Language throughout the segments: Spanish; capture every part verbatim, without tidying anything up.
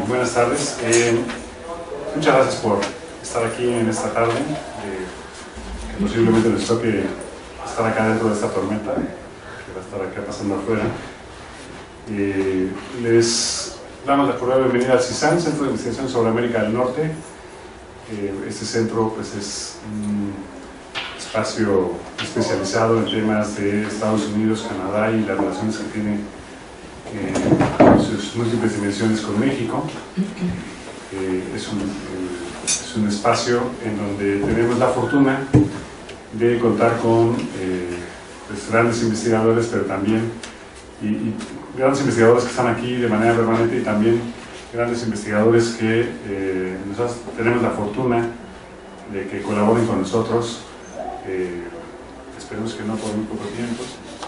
buenas tardes. Eh, muchas gracias por estar aquí en esta tarde, eh, que posiblemente les toque estar acá dentro de esta tormenta, que va a estar acá pasando afuera. Eh, les damos la cordial bienvenida al CISAN, Centro de Investigación sobre América del Norte. Eh, este centro pues, es un espacio especializado en temas de Estados Unidos, Canadá y las relaciones que tiene eh, con sus múltiples dimensiones con México. Eh, es, un, eh, es un espacio en donde tenemos la fortuna de contar con eh, pues, grandes investigadores, pero también y, y grandes investigadores que están aquí de manera permanente y también grandes investigadores que eh, nosotros tenemos la fortuna de que colaboren con nosotros. Eh, esperemos que no por muy poco tiempo,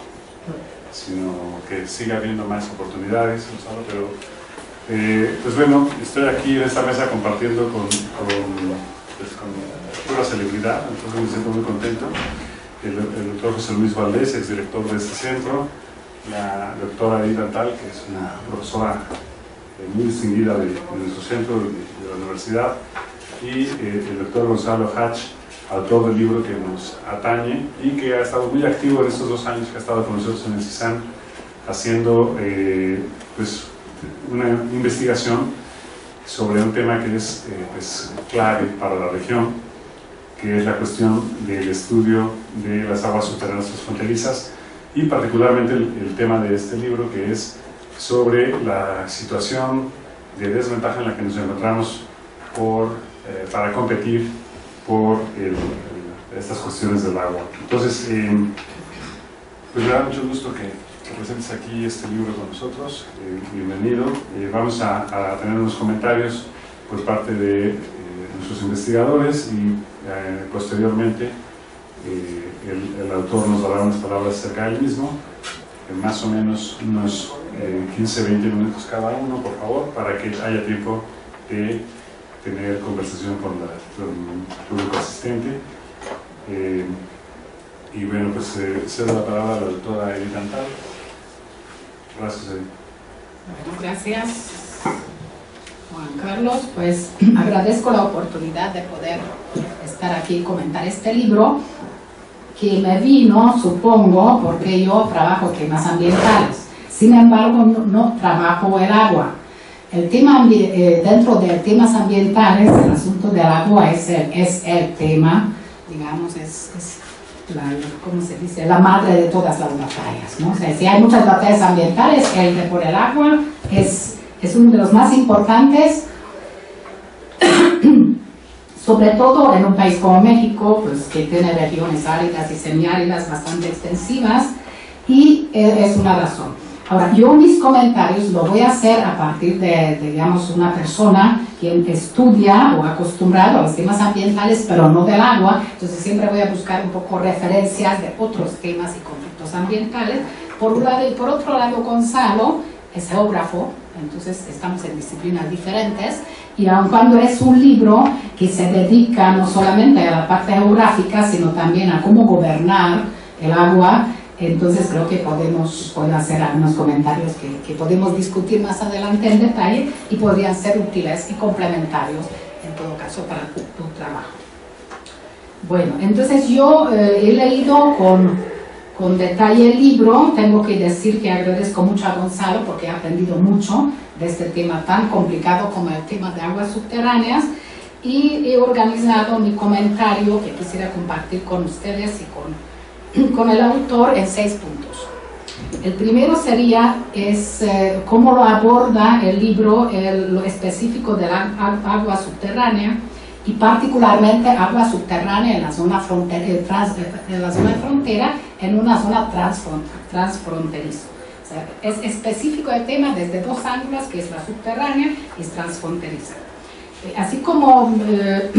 sino que siga habiendo más oportunidades, pero eh, pues bueno, estoy aquí en esta mesa compartiendo con, con, pues con pura celebridad, entonces me siento muy contento. El, el doctor José Luis Valdés, exdirector de este centro, la doctora Edith Antal, que es una profesora eh, muy distinguida de, de nuestro centro, de, de la universidad, y eh, el doctor Gonzalo Hatch, autor del libro que nos atañe y que ha estado muy activo en estos dos años que ha estado con nosotros en el CISAN haciendo eh, pues, una investigación sobre un tema que es eh, pues, clave para la región, que es la cuestión del estudio de las aguas subterráneas transfronterizas y particularmente el, el tema de este libro, que es sobre la situación de desventaja en la que nos encontramos por, eh, para competir por el, el, estas cuestiones del agua. Entonces, eh, pues me da mucho gusto que, que presentes aquí este libro con nosotros. Eh, bienvenido. Eh, vamos a, a tener unos comentarios por parte de eh, nuestros investigadores y eh, posteriormente eh, el, el autor nos dará unas palabras acerca del mismo, en más o menos unos eh, quince a veinte minutos cada uno, por favor, para que haya tiempo de tener conversación con, la, con el público asistente. Eh, y bueno, pues eh, cedo la palabra a la doctora Edith Antal. Gracias, Edith. Bueno, gracias, Juan Carlos. Pues agradezco la oportunidad de poder estar aquí y comentar este libro, que me vino, supongo, porque yo trabajo temas ambientales. Sin embargo, no, no trabajo el agua. El tema, eh, dentro de temas ambientales, el asunto del agua es el, es el tema, digamos, es, es la, ¿cómo se dice? La madre de todas las batallas, ¿no? O sea, si hay muchas batallas ambientales, el de por el agua es, es uno de los más importantes, sobre todo en un país como México, pues, que tiene regiones áridas y semiáridas bastante extensivas, y eh, es una razón. Ahora, yo mis comentarios lo voy a hacer a partir de, de, digamos, una persona quien estudia o acostumbrado a los temas ambientales, pero no del agua, entonces siempre voy a buscar un poco referencias de otros temas y conflictos ambientales. Por un lado, y por otro lado, Gonzalo es geógrafo, entonces estamos en disciplinas diferentes, y aun cuando es un libro que se dedica no solamente a la parte geográfica, sino también a cómo gobernar el agua, entonces creo que podemos puedo hacer algunos comentarios que, que podemos discutir más adelante en detalle y podrían ser útiles y complementarios en todo caso para tu, tu trabajo. Bueno, entonces yo eh, he leído con, con detalle el libro. Tengo que decir que agradezco mucho a Gonzalo porque he aprendido mucho de este tema tan complicado como el tema de aguas subterráneas, y he organizado mi comentario que quisiera compartir con ustedes y con con el autor en seis puntos. El primero sería es, eh, cómo lo aborda el libro, el, lo específico de la agua subterránea, y particularmente agua subterránea en la zona, fronter, eh, trans, en la zona de frontera, en una zona transfronteriza. O sea, es específico el tema desde dos ángulos, que es la subterránea y es transfronteriza. Eh, así como eh,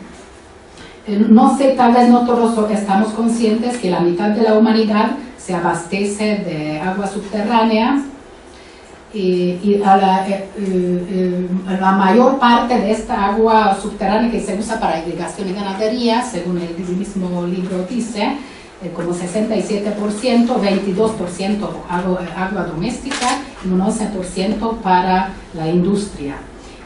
no sé, tal vez no todos estamos conscientes que la mitad de la humanidad se abastece de agua subterránea, y, y a la, eh, eh, la mayor parte de esta agua subterránea que se usa para irrigación y ganadería, según el mismo libro dice, eh, como sesenta y siete por ciento, veintidós por ciento agua, agua doméstica y un once por ciento para la industria.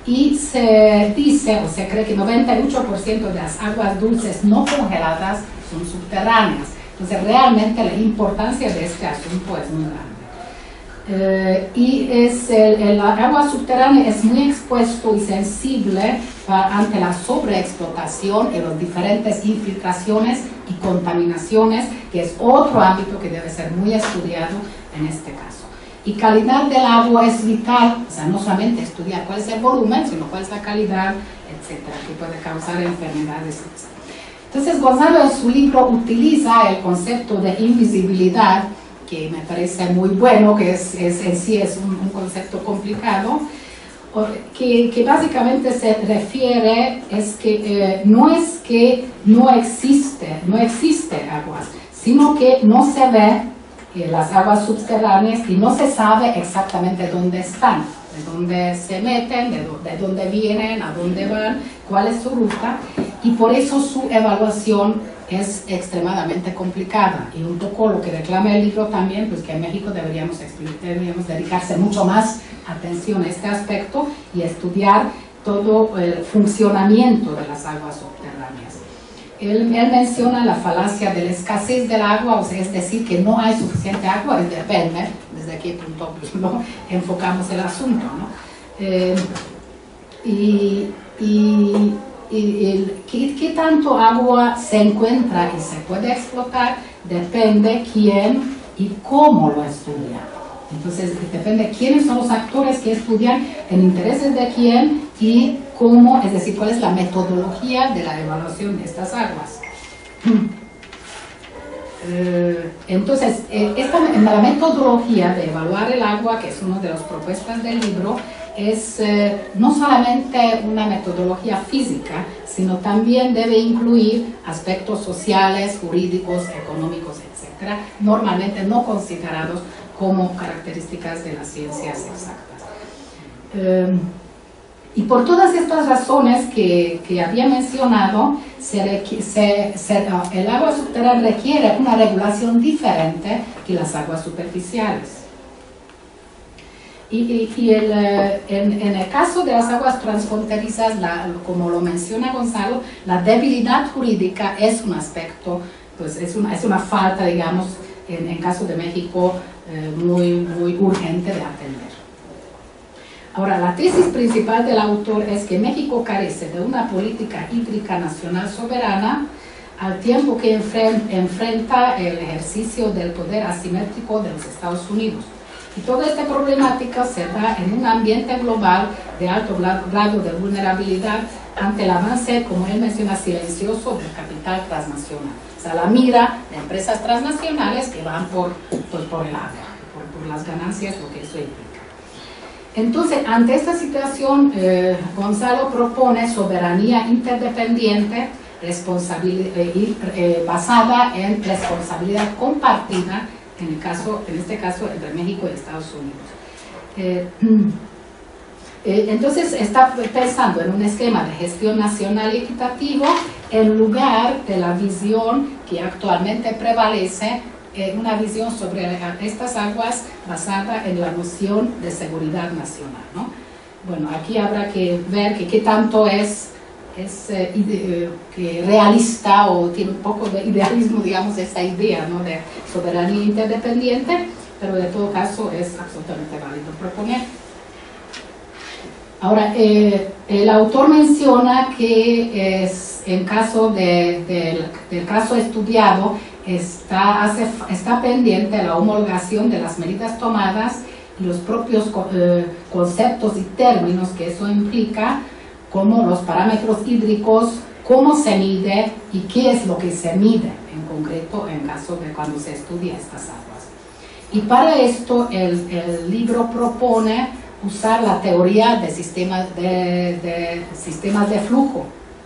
y se dice o se cree que noventa y ocho por ciento de las aguas dulces no congeladas son subterráneas. Entonces realmente la importancia de este asunto es muy grande. Eh, y es el, el agua subterránea es muy expuesto y sensible para, ante la sobreexplotación y las diferentes infiltraciones y contaminaciones, que es otro ámbito que debe ser muy estudiado en este caso. Y calidad del agua es vital, o sea, no solamente estudiar cuál es el volumen, sino cuál es la calidad, etcétera, que puede causar enfermedades, etcétera. Entonces Gonzalo en su libro utiliza el concepto de invisibilidad, que me parece muy bueno, que es, es, en sí es un, un concepto complicado, que, que básicamente se refiere es que eh, no es que no existe, no existe aguas, sino que no se ve eh, las aguas subterráneas y no se sabe exactamente dónde están, de dónde se meten, de, de dónde vienen, a dónde van, cuál es su ruta, y por eso su evaluación es extremadamente complicada, y un poco lo que reclama el libro también, pues que en México deberíamos, deberíamos dedicarse mucho más atención a este aspecto y estudiar todo el funcionamiento de las aguas subterráneas. Él, él menciona la falacia de la escasez del agua, o sea, es decir, que no hay suficiente agua, y depende desde qué punto pues, ¿no? enfocamos el asunto, ¿no? Eh, y, y Y el, ¿qué, ¿qué tanto agua se encuentra y se puede explotar? Depende quién y cómo lo estudia. Entonces depende quiénes son los actores que estudian, en intereses de quién y cómo, es decir, cuál es la metodología de la evaluación de estas aguas. Eh, entonces, eh, esta, en la metodología de evaluar el agua, que es una de las propuestas del libro, es eh, no solamente una metodología física, sino también debe incluir aspectos sociales, jurídicos, económicos, etcétera, normalmente no considerados como características de las ciencias exactas. Eh, y por todas estas razones que, que había mencionado, se, se, se, el agua subterránea requiere una regulación diferente que las aguas superficiales. Y, y, y el, en, en el caso de las aguas transfronterizas, la, como lo menciona Gonzalo, la debilidad jurídica es un aspecto, pues es una, es una falta, digamos, en, en caso de México, eh, muy, muy urgente de atender. Ahora, la tesis principal del autor es que México carece de una política hídrica nacional soberana, al tiempo que enfrenta el ejercicio del poder asimétrico de los Estados Unidos. Y toda esta problemática se da en un ambiente global de alto grado de vulnerabilidad ante el avance, como él menciona, silencioso del capital transnacional. O sea, la mira de empresas transnacionales que van por, pues, por el agua, por, por las ganancias, lo que eso implica. Entonces, ante esta situación, eh, Gonzalo propone soberanía interdependiente responsabilidad, eh, eh, basada en responsabilidad compartida, en, el caso, en este caso entre México y Estados Unidos. Eh, eh, entonces está pensando en un esquema de gestión nacional y equitativo en lugar de la visión que actualmente prevalece, eh, una visión sobre estas aguas basada en la noción de seguridad nacional, ¿no? Bueno, aquí habrá que ver que qué tanto es es eh, ide, que realista o tiene un poco de idealismo, digamos, esa idea, ¿no?, de soberanía interdependiente, pero de todo caso es absolutamente válido proponer. Ahora, eh, el autor menciona que es, en caso de, de, del caso estudiado está, hace, está pendiente la homologación de las medidas tomadas y los propios eh, conceptos y términos que eso implica, como los parámetros hídricos, cómo se mide y qué es lo que se mide en concreto en caso de cuando se estudia estas aguas. Y para esto el, el libro propone usar la teoría de sistemas de, de, sistemas de flujo.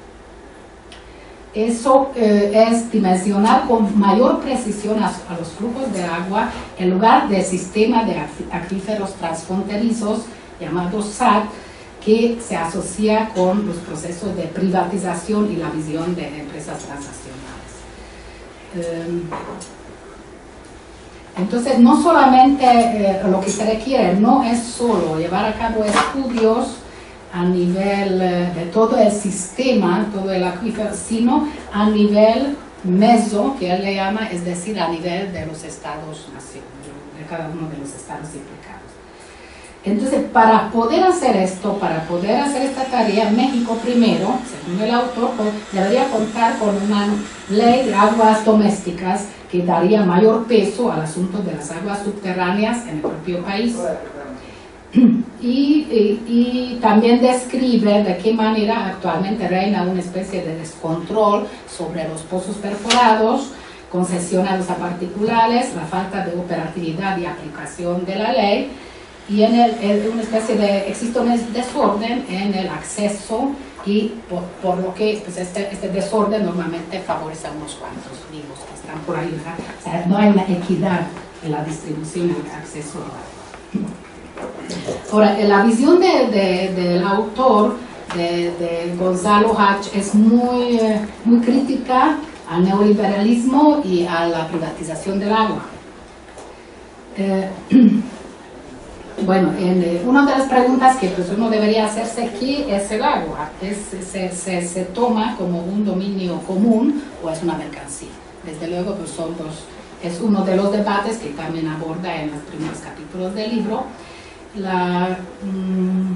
Eso eh, es dimensionar con mayor precisión a, a los flujos de agua en lugar del sistema de acuíferos transfronterizos llamados S A T, que se asocia con los procesos de privatización y la visión de empresas transnacionales. Eh, entonces, no solamente eh, lo que se requiere no es solo llevar a cabo estudios a nivel eh, de todo el sistema, todo el acuífero, sino a nivel meso, que él le llama, es decir, a nivel de los estados-nación, de cada uno de los estados implicados. Entonces, para poder hacer esto, para poder hacer esta tarea, México primero, según el autor, pues, debería contar con una ley de aguas domésticas que daría mayor peso al asunto de las aguas subterráneas en el propio país. Y, y, y también describe de qué manera actualmente reina una especie de descontrol sobre los pozos perforados, concesionados a particulares, la falta de operatividad y aplicación de la ley, y en el, el, una especie de, existe un desorden en el acceso, y por, por lo que pues este, este desorden normalmente favorece a unos cuantos vivos que están por ahí, ¿verdad? O sea, no hay una equidad en la distribución y el acceso al agua. Ahora, la visión de, de, del autor, de, de Gonzalo Hatch, es muy, muy crítica al neoliberalismo y a la privatización del agua. Eh, bueno, en, eh, una de las preguntas que pues, uno debería hacerse, ¿qué es el agua? ¿Es, se, se, ¿Se toma como un dominio común o es una mercancía? Desde luego, pues, son dos, es uno de los debates que también aborda en los primeros capítulos del libro. La, mmm,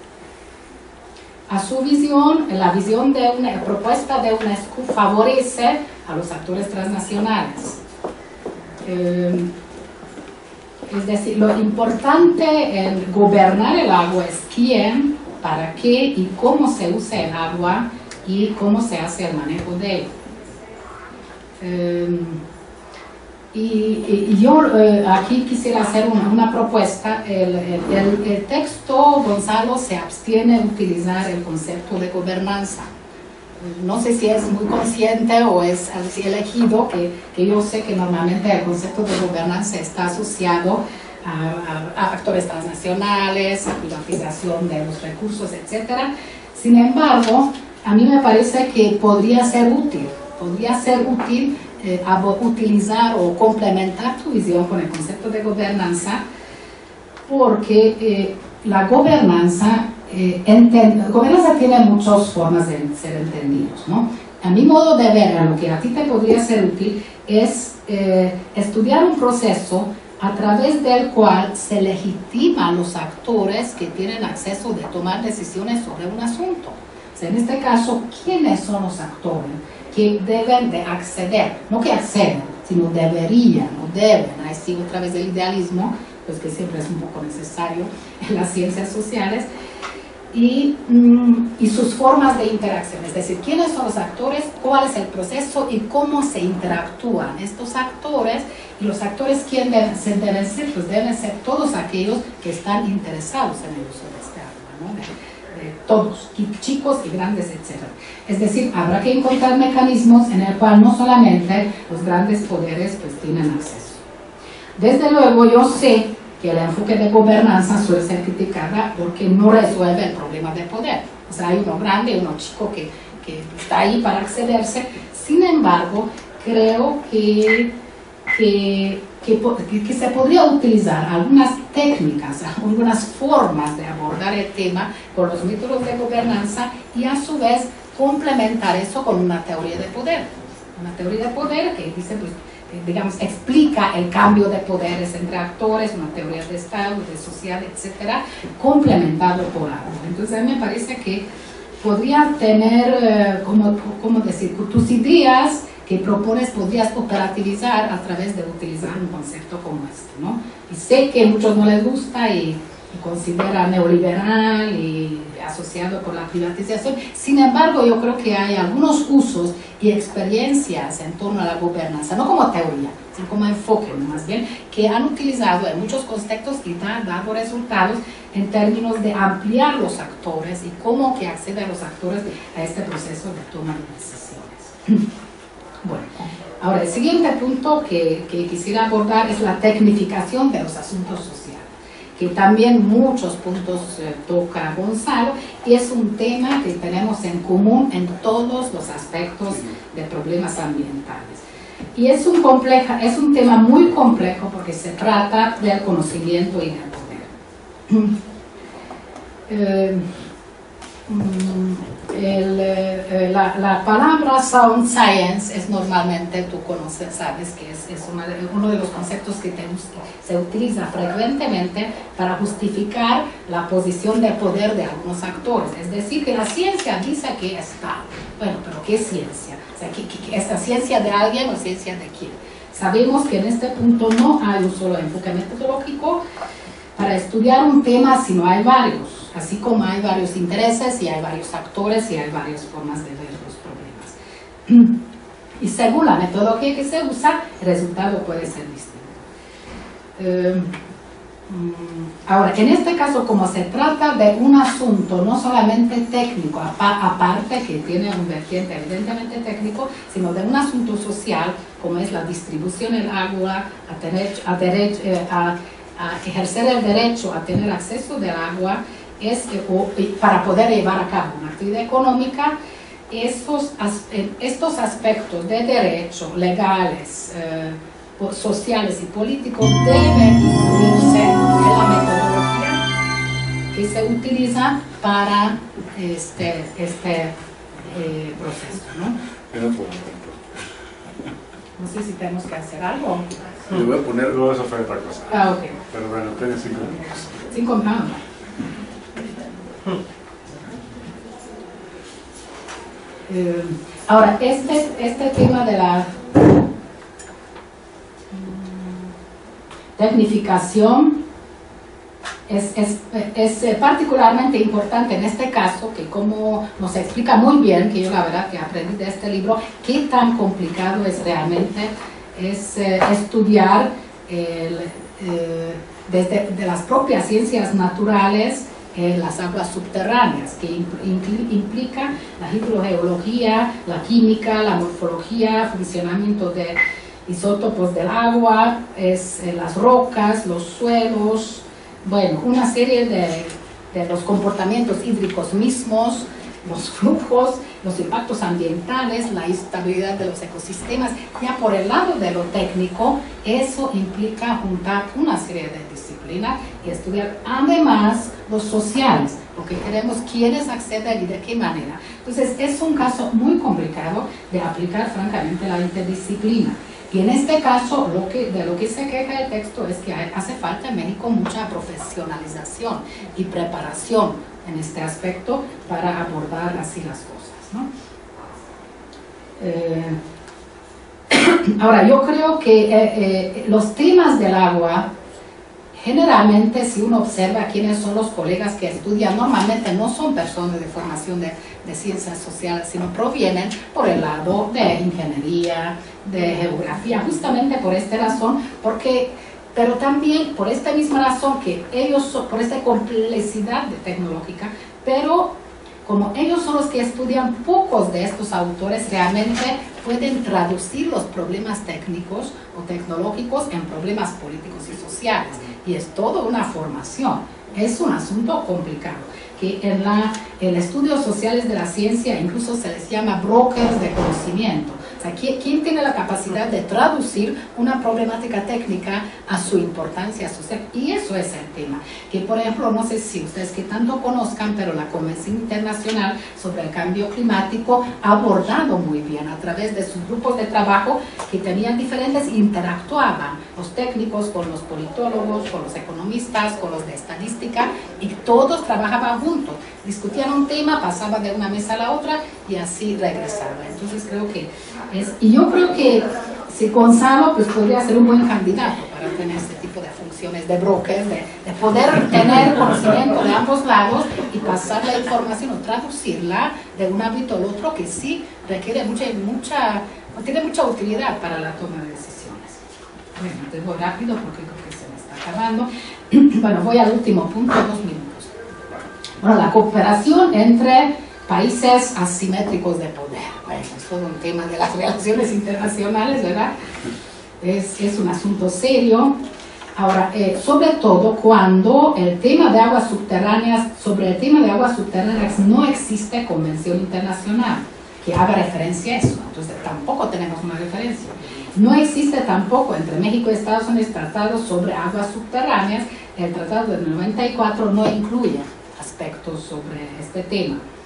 a su visión, la visión de una propuesta de UNESCO favorece a los actores transnacionales. Eh, es decir, lo importante en gobernar el agua es quién, para qué y cómo se usa el agua y cómo se hace el manejo de él. Eh, Y, y yo eh, aquí quisiera hacer una, una propuesta. El, el, el texto, Gonzalo se abstiene de utilizar el concepto de gobernanza. No sé si es muy consciente o es así elegido, que, que yo sé que normalmente el concepto de gobernanza está asociado a, a, a actores transnacionales, a privatización de los recursos, etcétera. Sin embargo, a mí me parece que podría ser útil, podría ser útil Eh, a utilizar o complementar tu visión con el concepto de gobernanza, porque eh, la gobernanza, eh, enten, gobernanza tiene muchas formas de ser entendidos, ¿no? A mi modo de ver, a lo que a ti te podría ser útil es eh, estudiar un proceso a través del cual se legitima a los actores que tienen acceso de tomar decisiones sobre un asunto. O sea, en este caso, ¿quiénes son los actores que deben de acceder? No que acceden, sino deberían o deben. Ahí sigo otra vez el idealismo, pues que siempre es un poco necesario en las ciencias sociales. Y, mm, y sus formas de interacción, es decir, quiénes son los actores, cuál es el proceso y cómo se interactúan estos actores. Y los actores, ¿quién deben, se deben ser? Pues deben ser todos aquellos que están interesados en el uso de este agua, ¿no? De, de todos, y chicos y grandes, etcétera. Es decir, habrá que encontrar mecanismos en el cual no solamente los grandes poderes pues tienen acceso. Desde luego yo sé que el enfoque de gobernanza suele ser criticada porque no resuelve el problema de poder. O sea, hay uno grande y uno chico que, que está ahí para accederse. Sin embargo, creo que, que, que, que se podría utilizar algunas técnicas, algunas formas de abordar el tema con los métodos de gobernanza y a su vez complementar eso con una teoría de poder. Una teoría de poder que dice, pues, digamos, explica el cambio de poderes entre actores, una teoría de Estado, de social, etcétera, complementado por algo. Entonces a mí me parece que podría tener, eh, como, como decir, tus ideas que propones podrías operativizar a través de utilizar un concepto como este, ¿no? Y sé que a muchos no les gusta y, y considera neoliberal y asociado con la privatización. Sin embargo, yo creo que hay algunos usos y experiencias en torno a la gobernanza, no como teoría, sino como enfoque, más bien, que han utilizado en muchos contextos y han dado resultados en términos de ampliar los actores y cómo que acceden los actores a este proceso de toma de decisiones. Bueno, ahora el siguiente punto que, que quisiera abordar es la tecnificación de los asuntos sociales, que también muchos puntos eh, toca Gonzalo, y es un tema que tenemos en común en todos los aspectos de problemas ambientales. Y es un, compleja, es un tema muy complejo porque se trata del conocimiento y del poder. Eh, el, eh, la, la palabra sound science es normalmente, tú conoces, sabes que es, es una de, uno de los conceptos que te, se utiliza frecuentemente para justificar la posición de poder de algunos actores. Es decir, que la ciencia dice que es tal. Bueno, pero ¿qué ciencia? O sea, ¿qué, qué, ¿es la ciencia de alguien o ciencia de quién? Sabemos que en este punto no hay un solo enfoque metodológico para estudiar un tema, sino hay varios. Así como hay varios intereses y hay varios actores y hay varias formas de ver los problemas. Y según la metodología que se usa, el resultado puede ser distinto. Eh, ahora, en este caso, como se trata de un asunto no solamente técnico, aparte que tiene un vertiente evidentemente técnico, sino de un asunto social, como es la distribución del agua, a, tener, a, derecho, a, a ejercer el derecho a tener acceso del agua, es que, o, para poder llevar a cabo una actividad económica, estos, estos aspectos de derecho, legales, eh, sociales y políticos deben incluirse en la metodología que se utiliza para este, este eh, proceso, ¿no? No sé si tenemos que hacer algo. Le voy a poner, no, eso fue otra cosa. Ah, ok. Pero bueno, tiene cinco minutos. Cinco minutos. Eh, ahora, este, este tema de la tecnificación es, es, es particularmente importante en este caso, que como nos explica muy bien, que yo la verdad que aprendí de este libro, qué tan complicado es realmente es, eh, estudiar el, eh, desde de las propias ciencias naturales eh, las aguas subterráneas, que impl implica la hidrogeología, la química, la morfología, funcionamiento de isótopos del agua, es, eh, las rocas, los suelos, bueno, una serie de, de los comportamientos hídricos mismos, los flujos, los impactos ambientales, la estabilidad de los ecosistemas. Ya por el lado de lo técnico, eso implica juntar una serie de disciplinas y estudiar además los sociales, lo que queremos, quiénes acceden y de qué manera. Entonces es un caso muy complicado de aplicar francamente la interdisciplina. Y en este caso, lo que, de lo que se queja el texto es que hace falta en México mucha profesionalización y preparación en este aspecto para abordar así las cosas, ¿no? Eh, ahora, yo creo que eh, eh, los temas del agua, generalmente, si uno observa quiénes son los colegas que estudian, normalmente no son personas de formación de, de ciencias sociales, sino provienen por el lado de ingeniería, de geografía, justamente por esta razón, porque, pero también por esta misma razón que ellos, por esta complejidad tecnológica, pero como ellos son los que estudian, pocos de estos autores realmente pueden traducir los problemas técnicos o tecnológicos en problemas políticos y sociales. Y es toda una formación, es un asunto complicado, que en, la, en estudios sociales de la ciencia incluso se les llama brokers de conocimiento. O sea, ¿quién, quién tiene la capacidad de traducir una problemática técnica a su importancia social? Y eso es el tema, que por ejemplo, no sé si ustedes que tanto conozcan, pero la Convención Internacional sobre el Cambio Climático ha abordado muy bien a través de sus grupos de trabajo que tenían diferentes, interactuaban los técnicos con los politólogos, con los economistas, con los de estadística, y todos trabajaban juntos, discutían un tema, pasaban de una mesa a la otra y así regresaban. Entonces creo que es, y yo creo que si Gonzalo pues podría ser un buen candidato para tener este tipo de funciones de broker, de, de poder tener conocimiento de ambos lados y pasar la información o traducirla de un ámbito al otro, que sí requiere mucha, mucha, tiene mucha utilidad para la toma de decisiones. Bueno, entonces voy rápido porque creo que se me está acabando. Bueno, voy al último punto, dos minutos. Bueno, la cooperación entre países asimétricos de poder. Bueno, es todo un tema de las relaciones internacionales, ¿verdad? Es, es un asunto serio. Ahora, eh, sobre todo cuando el tema de aguas subterráneas, sobre el tema de aguas subterráneas no existe convención internacional que haga referencia a eso. Entonces, tampoco tenemos una referencia. No existe tampoco entre México y Estados Unidos tratados sobre aguas subterráneas. El tratado del noventa y cuatro no incluye aspectos sobre este tema.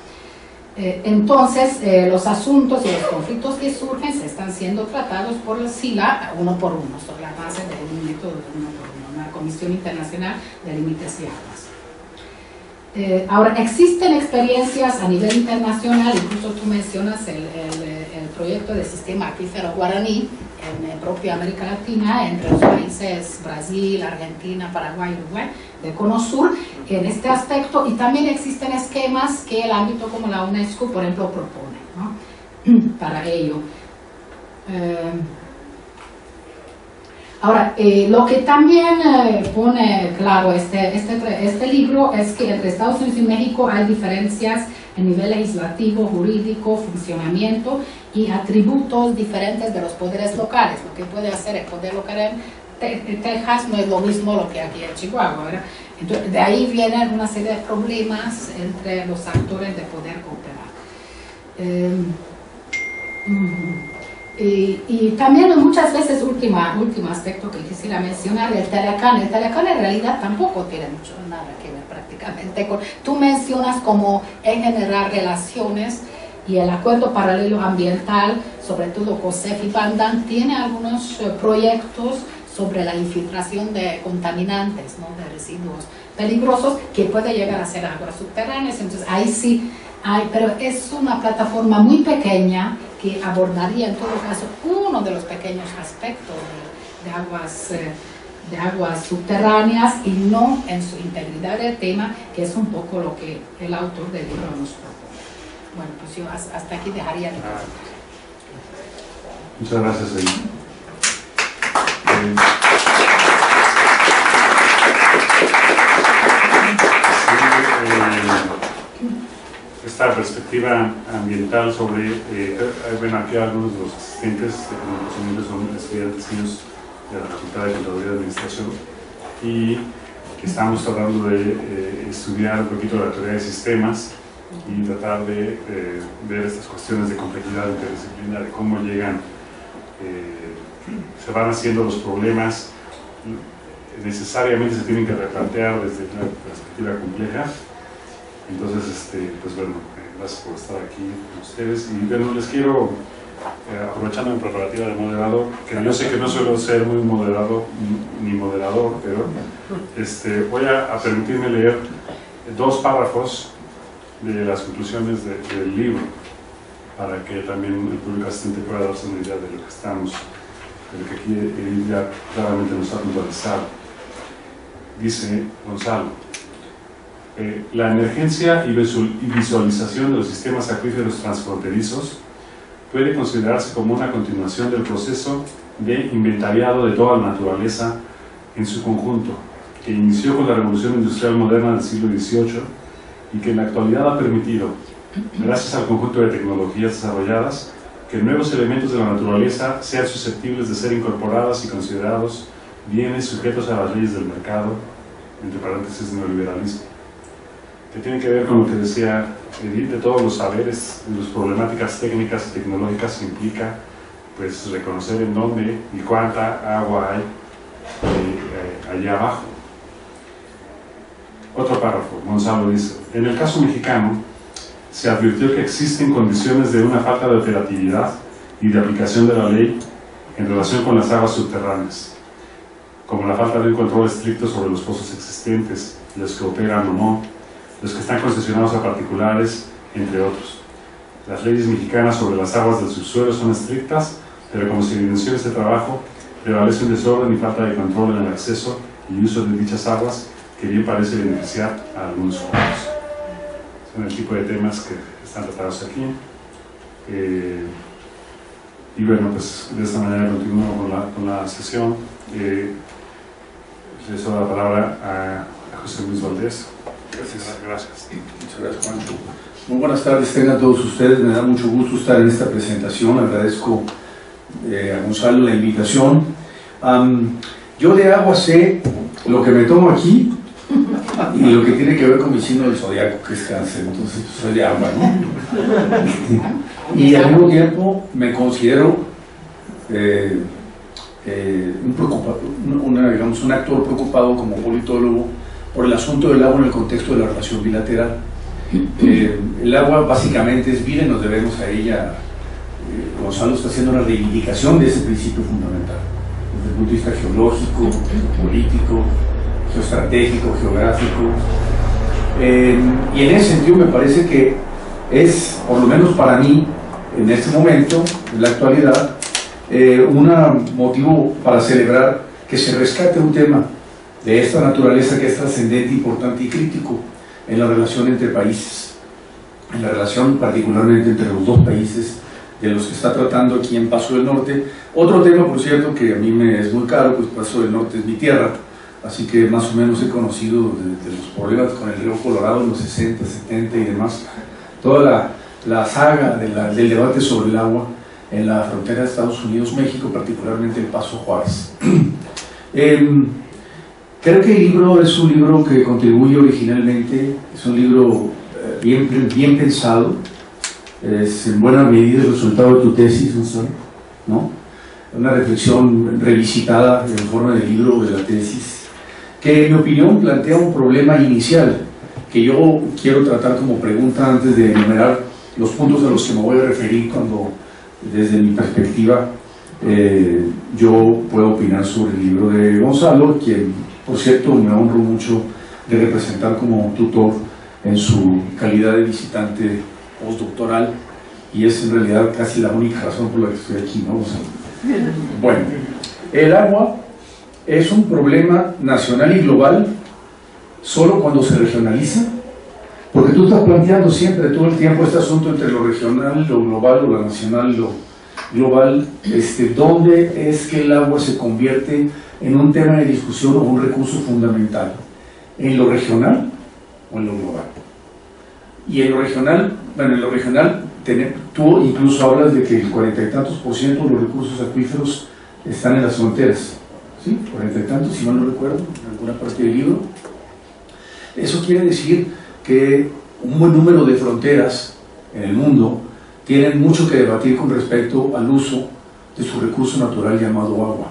Eh, entonces, eh, los asuntos y los conflictos que surgen se están siendo tratados por la SILA uno por uno, sobre la base del método de uno por uno, una Comisión Internacional de Límites y Aguas. Eh, ahora, existen experiencias a nivel internacional, incluso tú mencionas el, el, el proyecto de sistema acuífero guaraní en, en propia América Latina, entre los países Brasil, Argentina, Paraguay, Uruguay, de Cono Sur, en este aspecto, y también existen esquemas que el ámbito como la UNESCO, por ejemplo, propone, ¿no? Para ello. Eh, Ahora, eh, lo que también eh, pone claro este, este, este libro es que entre Estados Unidos y México hay diferencias en nivel legislativo, jurídico, funcionamiento y atributos diferentes de los poderes locales. Lo que puede hacer el poder local en Te Texas no es lo mismo lo que aquí en Chihuahua, ¿verdad? Entonces, de ahí vienen una serie de problemas entre los actores de poder cooperar. Eh, mm, Y, y también muchas veces, última, último aspecto que quisiera mencionar, el Telecán. El Telecán en realidad tampoco tiene mucho, nada que ver prácticamente con... Tú mencionas como en generar relaciones y el Acuerdo Paralelo Ambiental, sobre todo COSEF y Bandan, tiene algunos eh, proyectos sobre la infiltración de contaminantes, ¿no? De residuos peligrosos que puede llegar a ser aguas subterráneas. Entonces ahí sí hay, pero es una plataforma muy pequeña que abordaría en todo caso uno de los pequeños aspectos de, de, aguas, eh, de aguas subterráneas y no en su integridad del tema, que es un poco lo que el autor del libro nos propone. Bueno, pues yo hasta aquí dejaría mi pregunta. Muchas gracias, Eli. Eh, esta perspectiva ambiental sobre, eh, bueno, aquí algunos de los asistentes, eh, son estudiantes míos de la Facultad de Contaduría y Administración, y que estamos tratando de eh, estudiar un poquito la teoría de sistemas y tratar de eh, ver estas cuestiones de complejidad interdisciplinaria, de cómo llegan, eh, se van haciendo los problemas, necesariamente se tienen que replantear desde una perspectiva compleja. Entonces, este, pues bueno, gracias por estar aquí con ustedes. Y bueno, les quiero, eh, aprovechando mi prerrogativa de moderador, que yo sé que no suelo ser muy moderado ni moderador, pero este, voy a, a permitirme leer dos párrafos de las conclusiones de, del libro, para que también el público asistente pueda darse una idea de lo que estamos, de lo que aquí él ya claramente nos ha puntualizado. Dice Gonzalo: Eh, la emergencia y visualización de los sistemas acuíferos transfronterizos puede considerarse como una continuación del proceso de inventariado de toda la naturaleza en su conjunto, que inició con la revolución industrial moderna del siglo dieciocho y que en la actualidad ha permitido, gracias al conjunto de tecnologías desarrolladas, que nuevos elementos de la naturaleza sean susceptibles de ser incorporados y considerados bienes sujetos a las leyes del mercado, entre paréntesis neoliberalismo, que tiene que ver con lo que decía Edith, de todos los saberes, de las problemáticas técnicas y tecnológicas que implica pues reconocer en dónde y cuánta agua hay eh, allá abajo. Otro párrafo, Gonzalo dice: en el caso mexicano se advirtió que existen condiciones de una falta de operatividad y de aplicación de la ley en relación con las aguas subterráneas, como la falta de un control estricto sobre los pozos existentes, los que operan o no, los que están concesionados a particulares, entre otros. Las leyes mexicanas sobre las aguas del subsuelo son estrictas, pero como se evidenció en este trabajo, prevalece un desorden y falta de control en el acceso y uso de dichas aguas que bien parece beneficiar a algunos pueblos. Son el tipo de temas que están tratados aquí. Eh, y bueno, pues de esta manera continúo con la, con la sesión. Eh, les doy la palabra a, a José Luis Valdés. Gracias. Gracias. Muchas gracias, Juancho. Muy buenas tardes, tengan todos ustedes. Me da mucho gusto estar en esta presentación. Agradezco eh, a Gonzalo la invitación. Um, yo de agua sé lo que me tomo aquí y lo que tiene que ver con mi signo del zodiaco, que es Cáncer. Entonces, soy de agua, ¿no? Y al mismo tiempo me considero eh, eh, un, preocupado, una, digamos, un actor preocupado como politólogo por el asunto del agua en el contexto de la relación bilateral. Eh, el agua básicamente es vida y nos debemos a ella. eh, Gonzalo está haciendo una reivindicación de ese principio fundamental, desde el punto de vista geológico, político, geoestratégico, geográfico. Eh, y en ese sentido me parece que es, por lo menos para mí, en este momento, en la actualidad, eh, un motivo para celebrar que se rescate un tema de esta naturaleza que es trascendente, importante y crítico en la relación entre países, en la relación particularmente entre los dos países de los que está tratando aquí en Paso del Norte. Otro tema, por cierto, que a mí me es muy caro, pues Paso del Norte es mi tierra, así que más o menos he conocido de, de los problemas con el río Colorado en los sesenta, setenta y demás, toda la, la saga de la, del debate sobre el agua en la frontera de Estados Unidos-México, particularmente el Paso Juárez. eh, creo que el libro es un libro que contribuye originalmente, es un libro eh, bien, bien pensado, es en buena medida el resultado de tu tesis, ¿no? Una reflexión revisitada en forma de libro de la tesis, que en mi opinión plantea un problema inicial que yo quiero tratar como pregunta antes de enumerar los puntos a los que me voy a referir cuando, desde mi perspectiva, eh, yo puedo opinar sobre el libro de Gonzalo, quien, por cierto, me honro mucho de representar como tutor en su calidad de visitante postdoctoral, y es en realidad casi la única razón por la que estoy aquí, ¿no? O sea, bueno, el agua es un problema nacional y global solo cuando se regionaliza, porque tú estás planteando siempre, todo el tiempo, este asunto entre lo regional, lo global, o lo nacional, lo global, este, ¿dónde es que el agua se convierte en un tema de discusión o un recurso fundamental? ¿En lo regional o en lo global? Y en lo regional, bueno, en lo regional, tener, tú incluso hablas de que el cuarenta y tantos por ciento de los recursos acuíferos están en las fronteras, ¿sí? Cuarenta y tantos, si mal no recuerdo, en alguna parte del libro. Eso quiere decir que un buen número de fronteras en el mundo tienen mucho que debatir con respecto al uso de su recurso natural llamado agua.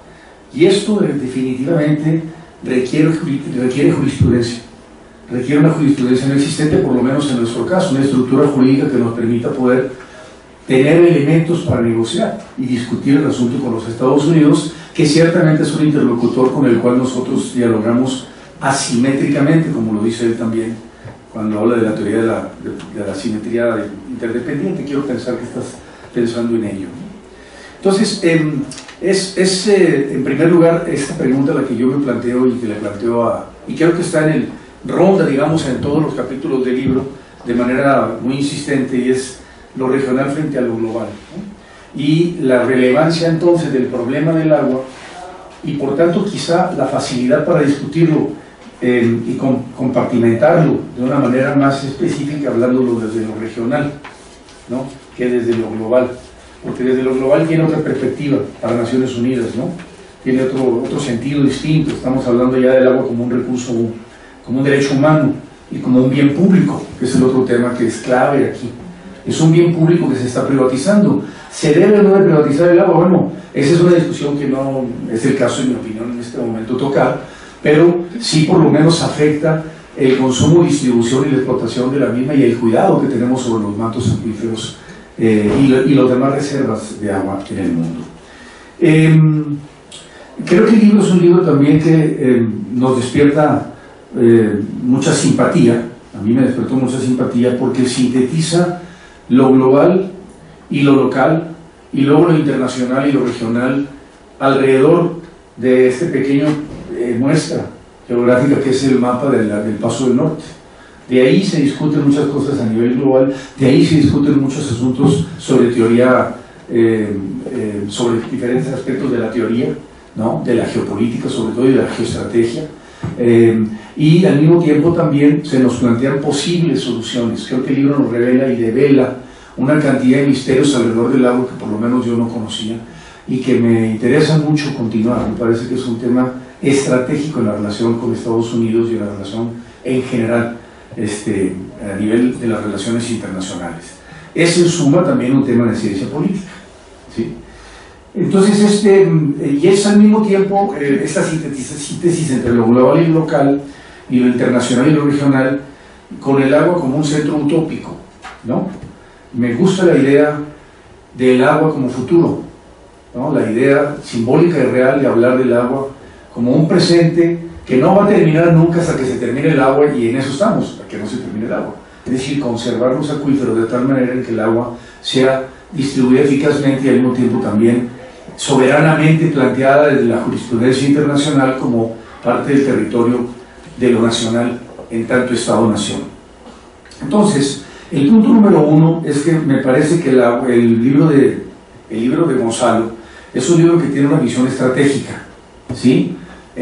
Y esto eh, definitivamente requiere, requiere jurisprudencia. Requiere una jurisprudencia no existente, por lo menos en nuestro caso, una estructura jurídica que nos permita poder tener elementos para negociar y discutir el asunto con los Estados Unidos, que ciertamente es un interlocutor con el cual nosotros dialogamos asimétricamente, como lo dice él también cuando habla de la teoría de la, de, de la simetría interdependiente. Quiero pensar que estás pensando en ello. Entonces, eh, es, es eh, en primer lugar esta pregunta la que yo me planteo y que le planteo a, y creo que está en el ronda, digamos, en todos los capítulos del libro de manera muy insistente, y es lo regional frente a lo global, ¿no? Y la relevancia entonces del problema del agua, y por tanto quizá la facilidad para discutirlo eh, y com compartimentarlo de una manera más específica, hablándolo desde lo regional, ¿no?, que desde lo global, porque desde lo global tiene otra perspectiva para Naciones Unidas, ¿no? Tiene otro, otro sentido distinto. Estamos hablando ya del agua como un recurso, como un derecho humano y como un bien público, que es el otro tema que es clave aquí. Es un bien público que se está privatizando. ¿Se debe o no de privatizar el agua? Bueno, esa es una discusión que no es el caso, en mi opinión, en este momento tocar, pero sí por lo menos afecta el consumo, distribución y la explotación de la misma, y el cuidado que tenemos sobre los mantos acuíferos eh, y, lo, y las demás reservas de agua en el mundo. Eh, creo que el libro es un libro también que eh, nos despierta eh, mucha simpatía. A mí me despertó mucha simpatía porque sintetiza lo global y lo local, y luego lo internacional y lo regional, alrededor de este pequeño eh, muestra geográfica que es el mapa de la, del Paso del Norte. De ahí se discuten muchas cosas a nivel global, de ahí se discuten muchos asuntos sobre teoría, eh, eh, sobre diferentes aspectos de la teoría, ¿no?, de la geopolítica sobre todo, y de la geoestrategia. Eh, y al mismo tiempo también se nos plantean posibles soluciones. Creo que el libro nos revela y devela una cantidad de misterios alrededor del agua que por lo menos yo no conocía y que me interesa mucho continuar. Me parece que es un tema estratégico en la relación con Estados Unidos y en la relación en general, este, a nivel de las relaciones internacionales. Es en suma también un tema de ciencia política, ¿sí? Entonces, este, y es al mismo tiempo eh, esta síntesis, síntesis entre lo global y lo local, y lo internacional y lo regional, con el agua como un centro utópico, ¿no? Me gusta la idea del agua como futuro, ¿no? La idea simbólica y real de hablar del agua como un presente que no va a terminar nunca hasta que se termine el agua, y en eso estamos, hasta que no se termine el agua. Es decir, conservar los acuíferos de tal manera en que el agua sea distribuida eficazmente y al mismo tiempo también soberanamente planteada desde la jurisprudencia internacional como parte del territorio de lo nacional en tanto Estado-nación. Entonces, el punto número uno es que me parece que la, el, libro de, el libro de Gonzalo es un libro que tiene una visión estratégica, ¿sí?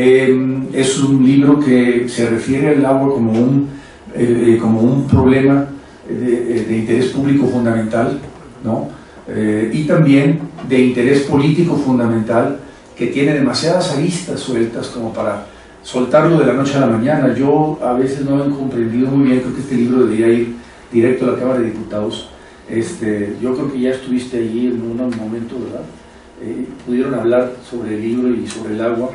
Eh, es un libro que se refiere al agua como un, eh, como un problema de, de interés público fundamental, ¿no? Eh, y también de interés político fundamental, que tiene demasiadas aristas sueltas como para soltarlo de la noche a la mañana. Yo a veces no he comprendido muy bien, creo que este libro debería ir directo a la Cámara de Diputados. Este, yo creo que ya estuviste allí en un momento, ¿verdad? Eh, pudieron hablar sobre el libro y sobre el agua,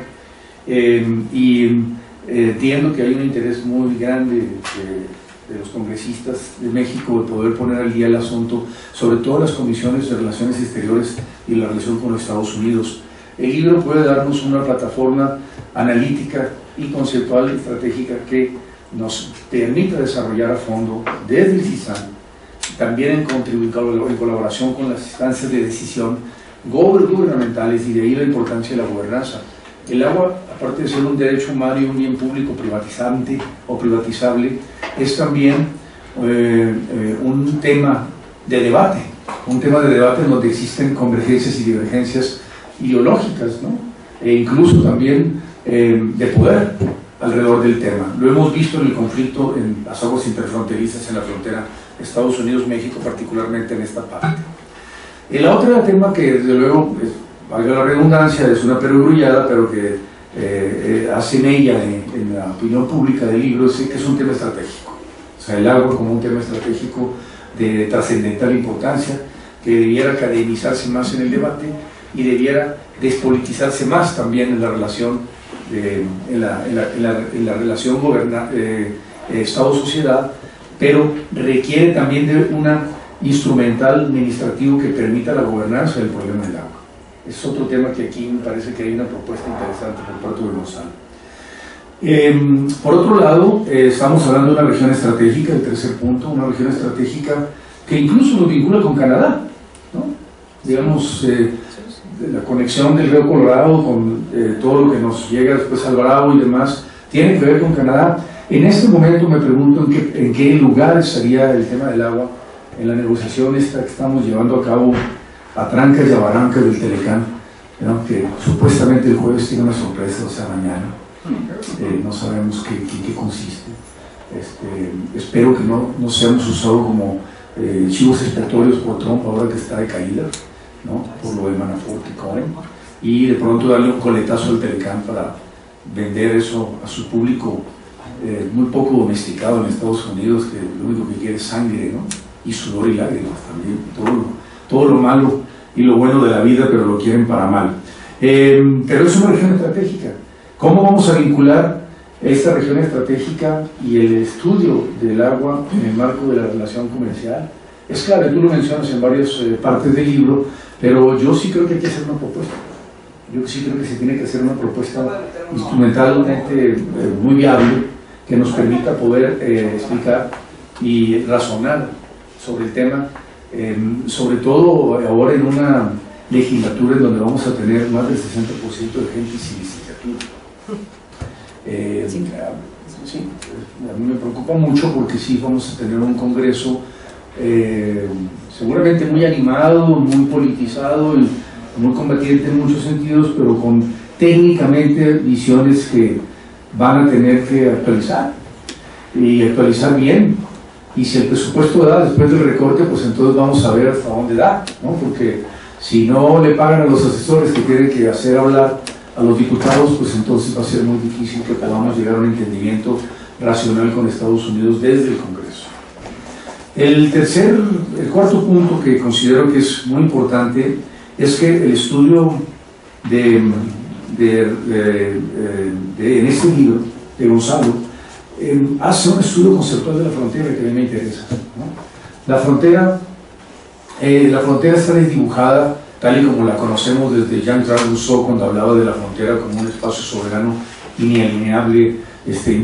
eh, y eh, entiendo que hay un interés muy grande de, de los congresistas de México de poder poner al día el asunto, sobre todo las comisiones de Relaciones Exteriores y la relación con los Estados Unidos. El libro puede darnos una plataforma analítica y conceptual y estratégica que nos permita desarrollar a fondo desde el CISAN, también en, en colaboración con las instancias de decisión gubernamentales, y de ahí la importancia de la gobernanza. El agua, aparte de ser un derecho humano y un bien público privatizante o privatizable, es también eh, eh, un tema de debate, un tema de debate en donde existen convergencias y divergencias ideológicas, ¿no? E incluso también eh, de poder alrededor del tema. Lo hemos visto en el conflicto en las aguas interfronterizas en la frontera Estados Unidos-México, particularmente en esta parte. El otro tema que desde luego, pues, valga la redundancia, es una perogrullada, pero que eh, eh, hace mella en, en la opinión pública del libro, es que es un tema estratégico. O sea, el agua como un tema estratégico de trascendental importancia, que debiera academizarse más en el debate y debiera despolitizarse más también en la relación de, en, la, en, la, en, la, en la relación eh, Estado-sociedad, pero requiere también de un instrumental administrativo que permita la gobernanza del problema del agua. Es otro tema que aquí me parece que hay una propuesta interesante por parte de Gonzalo. Eh, por otro lado, eh, estamos hablando de una región estratégica, el tercer punto, una región estratégica que incluso nos vincula con Canadá, ¿no? Digamos, eh, la conexión del río Colorado con eh, todo lo que nos llega después al Bravo y demás, tiene que ver con Canadá. En este momento me pregunto en qué, en qué lugar estaría el tema del agua en la negociación esta que estamos llevando a cabo a trancas y a barrancas del Telecán, ¿no? Que supuestamente el jueves tiene una sorpresa, o sea, mañana. Eh, no sabemos qué, qué, qué consiste. Este, espero que no, no seamos usados como eh, chivos expiatorios por Trump ahora que está de caída, ¿no? Por lo de Manafort y Cohen, y de pronto darle un coletazo al Telecán para vender eso a su público eh, muy poco domesticado en Estados Unidos, que lo único que quiere es sangre, ¿no? Y sudor y lágrimas también, todo lo, todo lo malo y lo bueno de la vida, pero lo quieren para mal. Eh, pero es una región estratégica. ¿Cómo vamos a vincular esta región estratégica y el estudio del agua en el marco de la relación comercial? Es claro, tú lo mencionas en varias eh, partes del libro, pero yo sí creo que hay que hacer una propuesta. Yo sí creo que se tiene que hacer una propuesta instrumentalmente eh, muy viable, que nos permita poder eh, explicar y razonar sobre el tema, eh, sobre todo ahora en una legislatura en donde vamos a tener más del sesenta por ciento de gente sin licenciatura. Eh, sí. Sí, a mí me preocupa mucho porque sí vamos a tener un Congreso eh, seguramente muy animado, muy politizado y muy combatiente en muchos sentidos, pero con técnicamente visiones que van a tener que actualizar y actualizar bien. Y si el presupuesto da después del recorte, pues entonces vamos a ver hasta dónde da, ¿no? Porque si no le pagan a los asesores que tienen que hacer hablar a los diputados, pues entonces va a ser muy difícil que podamos llegar a un entendimiento racional con Estados Unidos desde el Congreso. El tercer, el cuarto punto que considero que es muy importante es que el estudio de, de, de, de, de en este libro de Gonzalo eh, hace un estudio conceptual de la frontera que a mí me interesa, ¿no? La frontera, eh, la frontera está desdibujada tal y como la conocemos desde Jean-Jacques Rousseau, cuando hablaba de la frontera como un espacio soberano, inalienable, este,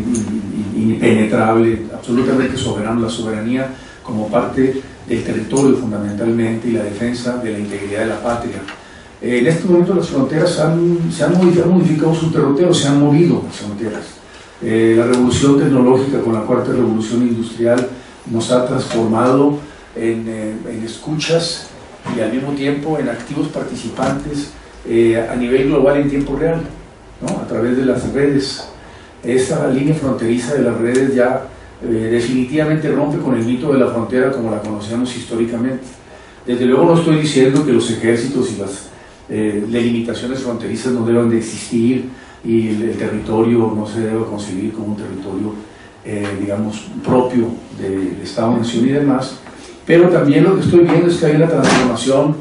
impenetrable, absolutamente soberano, la soberanía como parte del territorio fundamentalmente y la defensa de la integridad de la patria. Eh, en este momento las fronteras han, se han modificado, modificado su derrotero, se han movido las fronteras. Eh, la revolución tecnológica con la cuarta revolución industrial nos ha transformado en, eh, en escuchas y al mismo tiempo en activos participantes eh, a nivel global en tiempo real, ¿no? A través de las redes. Esa línea fronteriza de las redes ya eh, definitivamente rompe con el mito de la frontera como la conocemos históricamente. Desde luego no estoy diciendo que los ejércitos y las eh, delimitaciones fronterizas no deban de existir y el, el territorio no se debe concebir como un territorio eh, digamos propio del Estado-Nación y demás, pero también lo que estoy viendo es que hay una transformación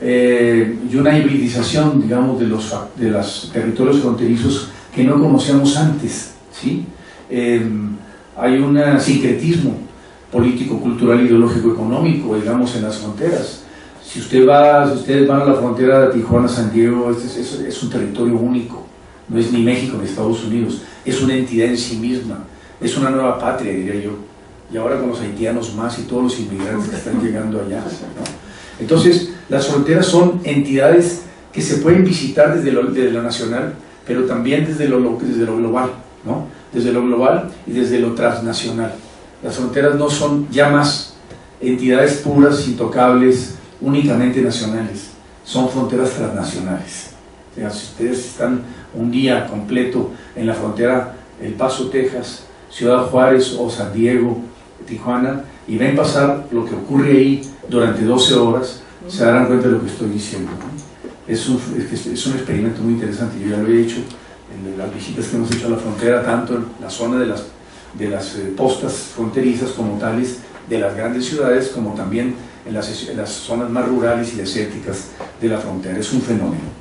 eh, y una hibridización, digamos, de los de los territorios fronterizos que no conocíamos antes, ¿sí? Eh, hay un sincretismo político, cultural, ideológico, económico, digamos, en las fronteras. Si usted va, si ustedes van a la frontera de Tijuana-San Diego, es, es, es un territorio único, no es ni México ni Estados Unidos, es una entidad en sí misma, es una nueva patria, diría yo. Y ahora con los haitianos más y todos los inmigrantes que están llegando allá, ¿no? Entonces, las fronteras son entidades que se pueden visitar desde lo, desde lo nacional, pero también desde lo, desde lo global, ¿no? Desde lo global y desde lo transnacional. Las fronteras no son ya más entidades puras, intocables, únicamente nacionales, son fronteras transnacionales. O sea, si ustedes están un día completo en la frontera El Paso, Texas, Ciudad Juárez o San Diego, Tijuana, y ven pasar lo que ocurre ahí durante doce horas, se darán cuenta de lo que estoy diciendo, ¿no? Es un, es un experimento muy interesante, yo ya lo he hecho en las visitas que hemos hecho a la frontera, tanto en la zona de las, de las eh, postas fronterizas como tales de las grandes ciudades, como también en las, en las zonas más rurales y desérticas de la frontera. Es un fenómeno.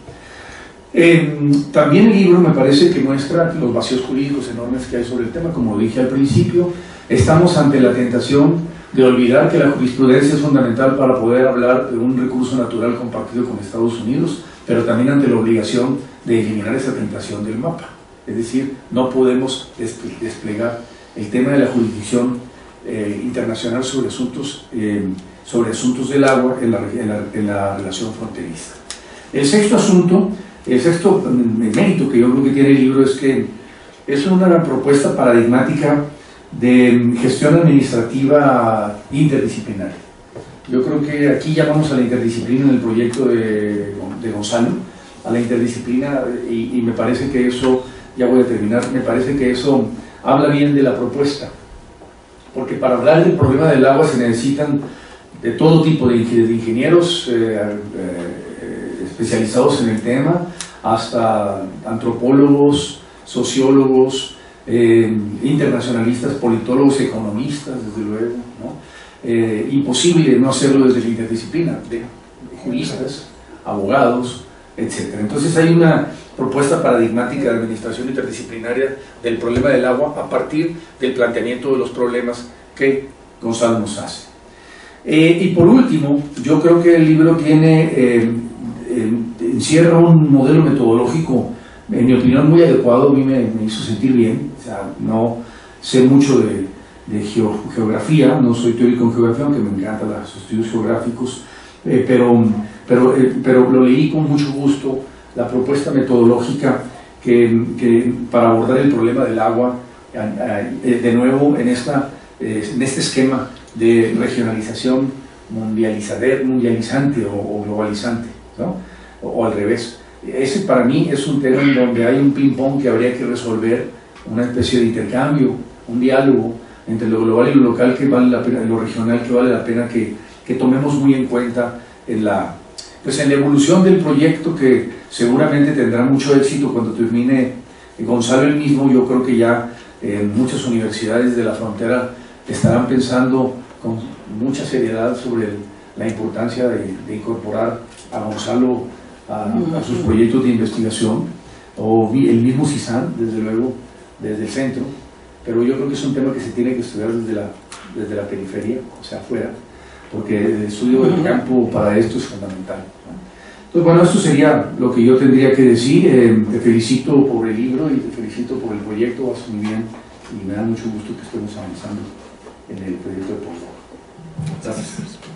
Eh, también el libro me parece que muestra los vacíos jurídicos enormes que hay sobre el tema. Como dije al principio, estamos ante la tentación de olvidar que la jurisprudencia es fundamental para poder hablar de un recurso natural compartido con Estados Unidos, pero también ante la obligación de eliminar esa tentación del mapa. Es decir, no podemos desplegar el tema de la jurisdicción eh, internacional sobre asuntos, eh, sobre asuntos del agua en la, en, la, en la relación fronteriza. El sexto asunto, el sexto mérito que yo creo que tiene el libro es que es una propuesta paradigmática de gestión administrativa interdisciplinaria. Yo creo que aquí llamamos a la interdisciplina en el proyecto de, de Gonzalo, a la interdisciplina, y, y me parece que eso, ya voy a terminar, me parece que eso habla bien de la propuesta, porque para hablar del problema del agua se necesitan de todo tipo de ingenieros eh, eh, especializados en el tema, hasta antropólogos, sociólogos, eh, internacionalistas, politólogos, economistas, desde luego, ¿no? Eh, imposible no hacerlo desde la interdisciplina, de juristas, abogados, etcétera. Entonces hay una propuesta paradigmática de administración interdisciplinaria del problema del agua a partir del planteamiento de los problemas que Gonzalo nos hace. Eh, y por último, yo creo que el libro tiene, eh, eh, encierra un modelo metodológico, en mi opinión, muy adecuado. A mí me, me hizo sentir bien. O sea, no sé mucho de, de geo, geografía, no soy teórico en geografía, aunque me encantan los estudios geográficos, eh, pero, pero, eh, pero lo leí con mucho gusto, la propuesta metodológica que, que para abordar el problema del agua, eh, de nuevo en, esta, eh, en este esquema de regionalización mundializante o, o globalizante, ¿no? o, o al revés. Ese para mí es un tema en donde hay un ping-pong que habría que resolver, una especie de intercambio, un diálogo entre lo global y lo local que vale la pena, lo regional que vale la pena que, que tomemos muy en cuenta en la, pues en la evolución del proyecto, que seguramente tendrá mucho éxito cuando termine Gonzalo el mismo. Yo creo que ya en muchas universidades de la frontera estarán pensando con mucha seriedad sobre el, la importancia de, de incorporar a Gonzalo a, a sus proyectos de investigación, o el mismo CISAN, desde luego, desde el centro, pero yo creo que es un tema que se tiene que estudiar desde la, desde la periferia, o sea, afuera, porque el estudio del campo para esto es fundamental, ¿no? Entonces, bueno, esto sería lo que yo tendría que decir. Eh, te felicito por el libro y te felicito por el proyecto, vas muy bien, y me da mucho gusto que estemos avanzando en el proyecto de posgrado. Gracias.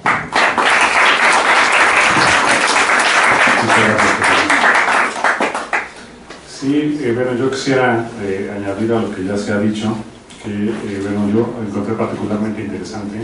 Muchas gracias. Sí, eh, bueno, yo quisiera eh, añadir a lo que ya se ha dicho, que eh, bueno, yo encontré particularmente interesante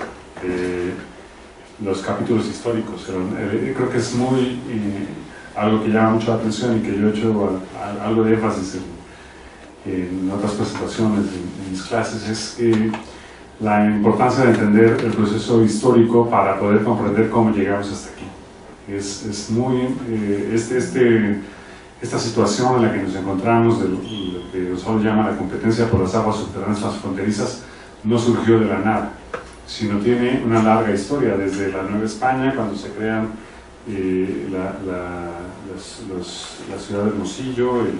eh, los capítulos históricos. Eh, creo que es muy eh, algo que llama mucho la atención y que yo he hecho a, a, algo de énfasis en, en otras presentaciones, en, en mis clases, es eh, la importancia de entender el proceso histórico para poder comprender cómo llegamos hasta aquí. Es, es muy, eh, este, este, esta situación en la que nos encontramos, de lo, lo que Gonzalo llama la competencia por las aguas subterráneas transfronterizas, no surgió de la nada, sino tiene una larga historia, desde la Nueva España, cuando se crean eh, la, la, los, los, la ciudad de Hermosillo, el,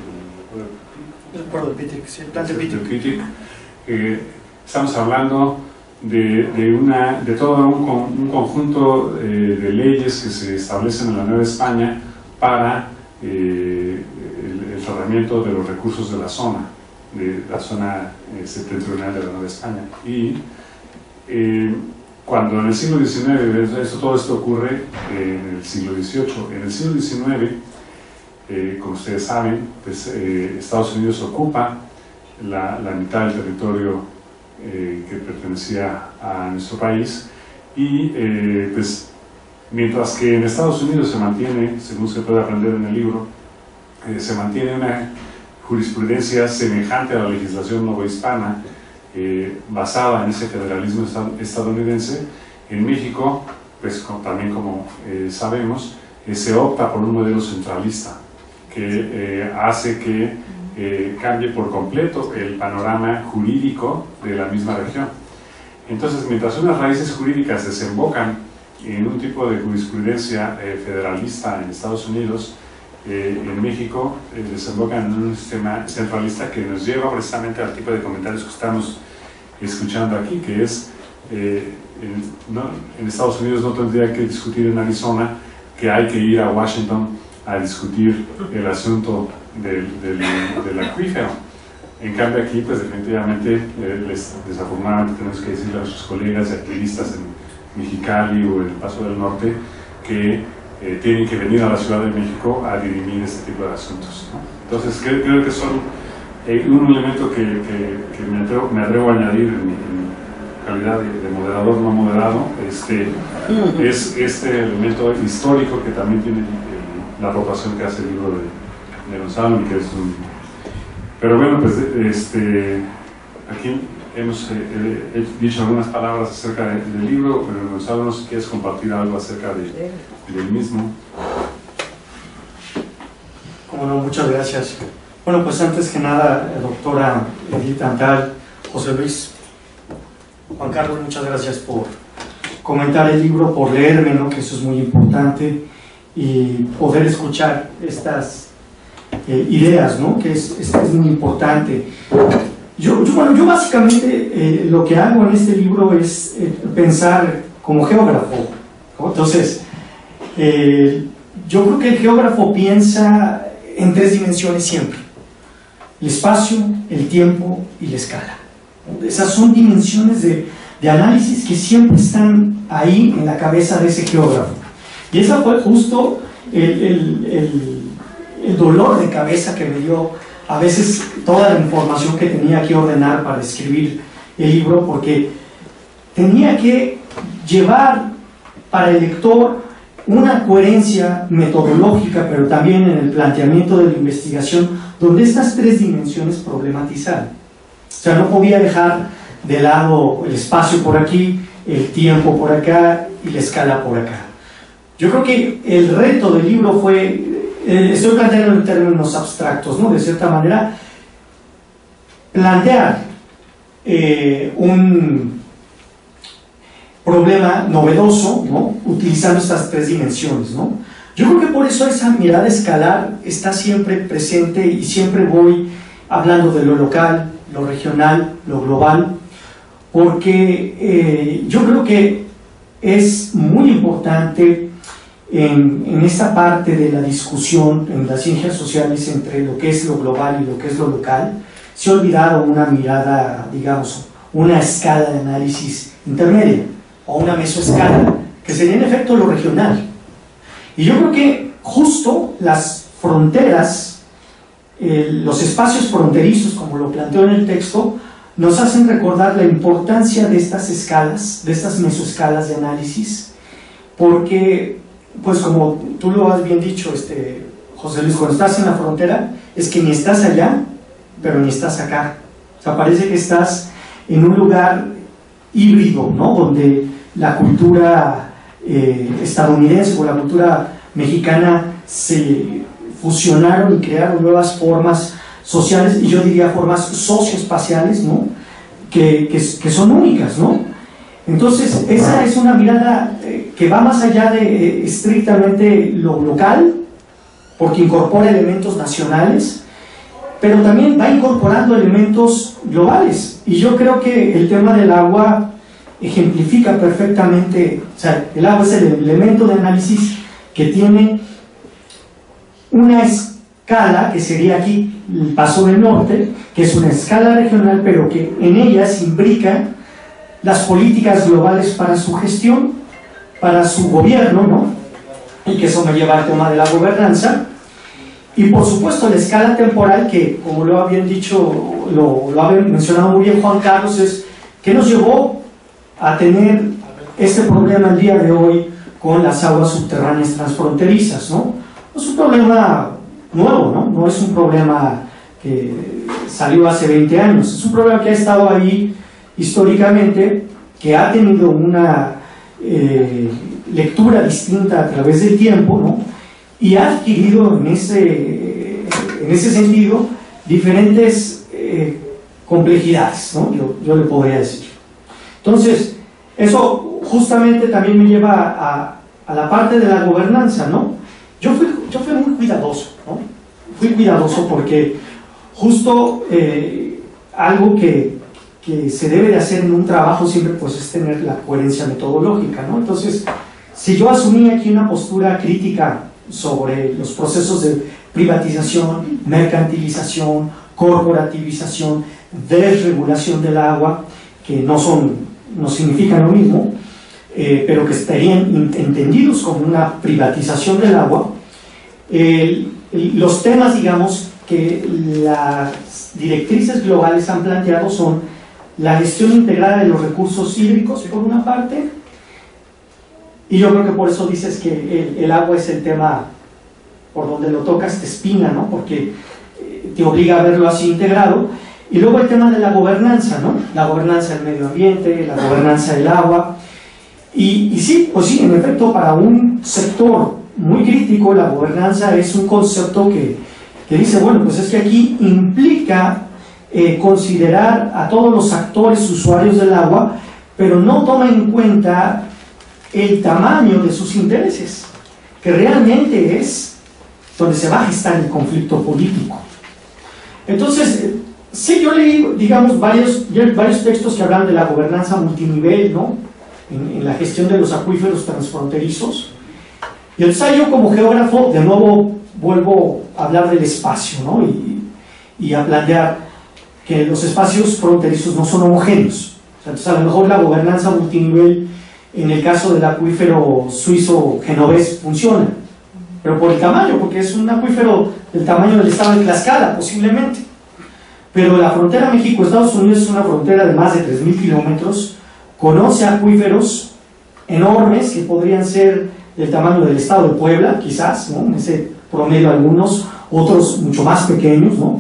el puerto de Pitic, sí, el plan de Pitic. Pitic. Eh, estamos hablando de, de, una, de todo un, un conjunto eh, de leyes que se establecen en la Nueva España para eh, el, el tratamiento de los recursos de la zona, de la zona eh, septentrional de la Nueva España. Y eh, cuando en el siglo diecinueve, eso, todo esto ocurre eh, en el siglo dieciocho, en el siglo diecinueve, eh, como ustedes saben, pues, eh, Estados Unidos ocupa la, la mitad del territorio Eh, que pertenecía a nuestro país, y eh, pues mientras que en Estados Unidos se mantiene, según se puede aprender en el libro, eh, se mantiene una jurisprudencia semejante a la legislación novohispana eh, basada en ese federalismo estadounidense. En México, pues como, también como eh, sabemos, eh, se opta por un modelo centralista que eh, hace que Eh, cambie por completo el panorama jurídico de la misma región. Entonces, mientras unas raíces jurídicas desembocan en un tipo de jurisprudencia eh, federalista en Estados Unidos, eh, en México eh, desembocan en un sistema centralista que nos lleva precisamente al tipo de comentarios que estamos escuchando aquí, que es, eh, en, no, en Estados Unidos no tendría que discutir en Arizona, que hay que ir a Washington a discutir el asunto del, del, del acuífero. En cambio aquí, pues definitivamente, eh, les, desafortunadamente tenemos que decirle a nuestros colegas y activistas en Mexicali o en el Paso del Norte que eh, tienen que venir a la Ciudad de México a dirimir este tipo de asuntos, ¿no? Entonces creo, creo que son eh, un elemento que, que, que me, atrevo, me atrevo a añadir en mi, en mi calidad de, de moderador no moderado, este, es este elemento histórico que también tiene eh, la aportación que hace el libro de de Gonzalo, que es un... Pero bueno, pues este, aquí hemos eh, eh, dicho algunas palabras acerca de, del libro, pero Gonzalo, no sé si quieres compartir algo acerca de, del mismo. Como no, muchas gracias. Bueno, pues antes que nada, doctora Edith Antal, José Luis, Juan Carlos, muchas gracias por comentar el libro, por leerme, ¿no? Que eso es muy importante, y poder escuchar estas Eh, ideas, ¿no? Que es, es, es muy importante. Yo, yo, bueno, yo básicamente eh, lo que hago en este libro es eh, pensar como geógrafo, ¿no? Entonces, eh, yo creo que el geógrafo piensa en tres dimensiones siempre: el espacio, el tiempo y la escala, ¿no? Esas son dimensiones de, de análisis que siempre están ahí en la cabeza de ese geógrafo, y esa fue justo el, el, el el dolor de cabeza que me dio a veces toda la información que tenía que ordenar para escribir el libro, porque tenía que llevar para el lector una coherencia metodológica, pero también en el planteamiento de la investigación, donde estas tres dimensiones problematizaran. O sea, no podía dejar de lado el espacio por aquí, el tiempo por acá y la escala por acá. Yo creo que el reto del libro fue... Eh, estoy planteando en términos abstractos, ¿no? De cierta manera, plantear eh, un problema novedoso, ¿no? Utilizando estas tres dimensiones, ¿no? Yo creo que por eso esa mirada escalar está siempre presente, y siempre voy hablando de lo local, lo regional, lo global, porque eh, yo creo que es muy importante en, en esta parte de la discusión en las ciencias sociales entre lo que es lo global y lo que es lo local, se ha olvidado una mirada, digamos, una escala de análisis intermedia o una mesoescala, que sería en efecto lo regional. Y yo creo que justo las fronteras, eh, los espacios fronterizos, como lo planteo en el texto, nos hacen recordar la importancia de estas escalas, de estas mesoescalas de análisis, porque, pues como tú lo has bien dicho, este, José Luis, cuando estás en la frontera, es que ni estás allá, pero ni estás acá. O sea, parece que estás en un lugar híbrido, ¿no? Donde la cultura eh, estadounidense o la cultura mexicana se fusionaron y crearon nuevas formas sociales, y yo diría formas socioespaciales, ¿no? que, que, que son únicas, ¿no? Entonces, esa es una mirada eh, que va más allá de eh, estrictamente lo local, porque incorpora elementos nacionales, pero también va incorporando elementos globales. Y yo creo que el tema del agua ejemplifica perfectamente, o sea, el agua es el elemento de análisis que tiene una escala, que sería aquí el Paso del Norte, que es una escala regional, pero que en ella se imbrican las políticas globales para su gestión, para su gobierno, ¿no? Y que eso me lleva al tema de la gobernanza. Y por supuesto la escala temporal, que como lo habían dicho, lo, lo ha mencionado muy bien Juan Carlos, es que nos llevó a tener este problema el día de hoy con las aguas subterráneas transfronterizas, ¿no? No es un problema nuevo, ¿no? No es un problema que salió hace veinte años, es un problema que ha estado ahí históricamente, que ha tenido una eh, lectura distinta a través del tiempo, ¿no? Y ha adquirido en ese, en ese sentido diferentes eh, complejidades, ¿no? Yo, yo le podría decir. Entonces, eso justamente también me lleva a, a la parte de la gobernanza, ¿no? Yo fui, yo fui muy cuidadoso, ¿no? Fui cuidadoso porque justo eh, algo que, que se debe de hacer en un trabajo siempre pues es tener la coherencia metodológica, ¿no? Entonces, si yo asumí aquí una postura crítica sobre los procesos de privatización, mercantilización, corporativización, desregulación del agua, que no son, no significan lo mismo, eh, pero que estarían entendidos como una privatización del agua, eh, los temas, digamos, que las directrices globales han planteado son la gestión integrada de los recursos hídricos, por una parte, y yo creo que por eso dices que el, el agua es el tema por donde lo tocas, te espina, ¿no? Porque eh, te obliga a verlo así integrado. Y luego el tema de la gobernanza, ¿no? La gobernanza del medio ambiente, la gobernanza del agua. Y, y sí, pues sí, en efecto, para un sector muy crítico, la gobernanza es un concepto que, que dice, bueno, pues es que aquí implica eh, considerar a todos los actores usuarios del agua, pero no toma en cuenta el tamaño de sus intereses, que realmente es donde se va a gestar el conflicto político. Entonces, sí, yo leí, digamos, varios, varios textos que hablan de la gobernanza multinivel, ¿no? En, en la gestión de los acuíferos transfronterizos. Y entonces yo como geógrafo, de nuevo, vuelvo a hablar del espacio, ¿no? Y, y a plantear que los espacios fronterizos no son homogéneos. O sea, entonces, a lo mejor la gobernanza multinivel en el caso del acuífero suizo-genovés funciona, pero por el tamaño, porque es un acuífero del tamaño del estado de Tlaxcala, posiblemente. Pero la frontera México-Estados Unidos es una frontera de más de tres mil kilómetros, conoce acuíferos enormes que podrían ser del tamaño del estado de Puebla, quizás, ¿no? En ese promedio algunos, otros mucho más pequeños, ¿no?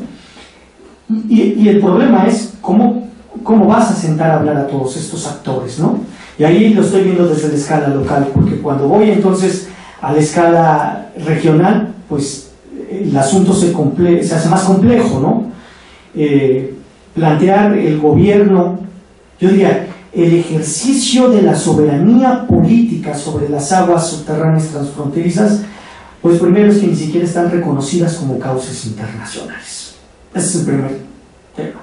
Y, y el problema es cómo, cómo vas a sentar a hablar a todos estos actores, ¿no? Y ahí lo estoy viendo desde la escala local, porque cuando voy entonces a la escala regional, pues el asunto se, comple se hace más complejo, ¿no? Eh, plantear el gobierno, yo diría, el ejercicio de la soberanía política sobre las aguas subterráneas transfronterizas, pues primero es que ni siquiera están reconocidas como causas internacionales. Ese es el primer tema.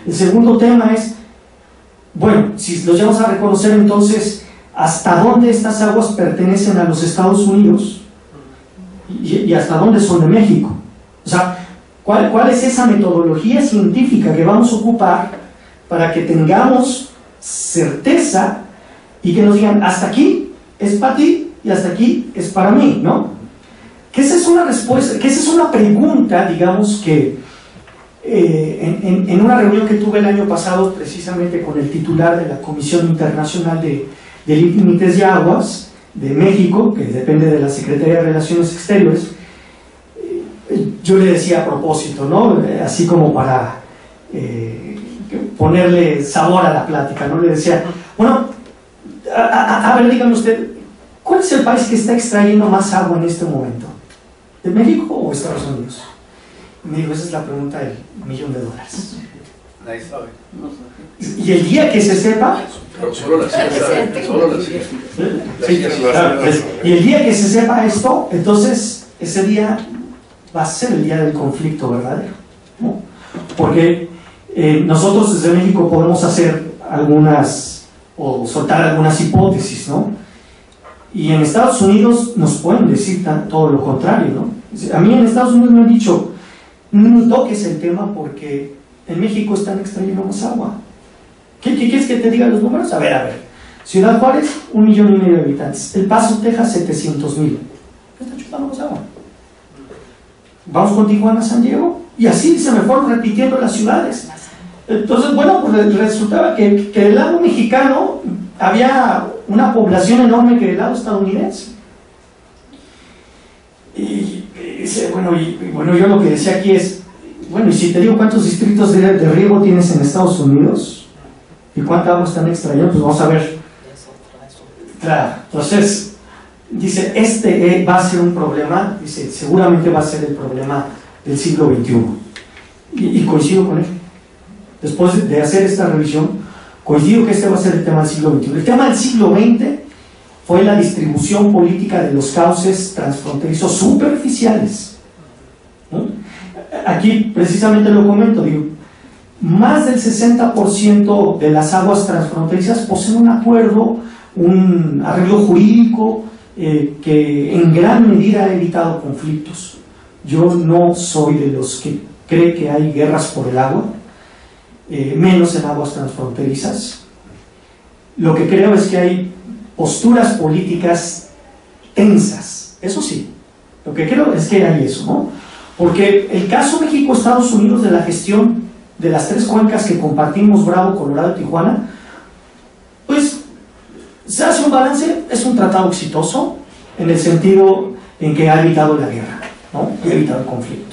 El segundo tema es, bueno, si los llevamos a reconocer entonces hasta dónde estas aguas pertenecen a los Estados Unidos y, y hasta dónde son de México. O sea, ¿cuál, ¿cuál es esa metodología científica que vamos a ocupar para que tengamos certeza y que nos digan, hasta aquí es para ti y hasta aquí es para mí, ¿no? Que esa es una respuesta, que esa es una pregunta, digamos, que eh, en, en, en una reunión que tuve el año pasado precisamente con el titular de la Comisión Internacional de, de Límites de Aguas de México, que depende de la Secretaría de Relaciones Exteriores, eh, yo le decía a propósito, ¿no? Así como para eh, ponerle sabor a la plática, ¿no? Le decía, bueno, a, a, a ver, dígame usted, ¿cuál es el país que está extrayendo más agua en este momento? ¿De México o Estados Unidos? Y me dijo, esa es la pregunta del millón de dólares. Nadie sabe. Y el día que se sepa, Pero solo la ciencia sabe, solo la ciencia. sí, claro, pues, y el día que se sepa esto, entonces ese día va a ser el día del conflicto verdadero, ¿no? Porque eh, nosotros desde México podemos hacer algunas o soltar algunas hipótesis, ¿no? Y en Estados Unidos nos pueden decir tan, todo lo contrario, ¿no? A mí en Estados Unidos me han dicho, no toques el tema porque en México están extrayendo más agua. ¿Qué, qué quieres que te diga los números? A ver, a ver. Ciudad Juárez, un millón y medio de habitantes. El Paso, Texas, setecientos mil. Está chupando más agua. Vamos con Tijuana, San Diego, y así se me fueron repitiendo las ciudades. Entonces, bueno, pues resultaba que, que del lado mexicano había una población enorme que del lado estadounidense. Y, y, bueno, y, y bueno, yo lo que decía aquí es, bueno, y si te digo cuántos distritos de, de riego tienes en Estados Unidos y cuánta agua están extrayendo, pues vamos a ver. Claro, entonces, dice, este va a ser un problema, dice, seguramente va a ser el problema del siglo veintiuno. Y, y coincido con él. Después de hacer esta revisión, coincido que este va a ser el tema del siglo veintiuno. El tema del siglo veinte fue la distribución política de los cauces transfronterizos superficiales, ¿no? Aquí precisamente lo comento, digo, más del sesenta por ciento de las aguas transfronterizas poseen un acuerdo, un arreglo jurídico eh, que en gran medida ha evitado conflictos. Yo no soy de los que cree que hay guerras por el agua, eh, menos en aguas transfronterizas. Lo que creo es que hay posturas políticas tensas, eso sí, lo que creo es que hay eso, ¿no? Porque el caso México-Estados Unidos de la gestión de las tres cuencas que compartimos, Bravo, Colorado y Tijuana, pues se hace un balance, es un tratado exitoso en el sentido en que ha evitado la guerra, ¿no? Y ha evitado el conflicto.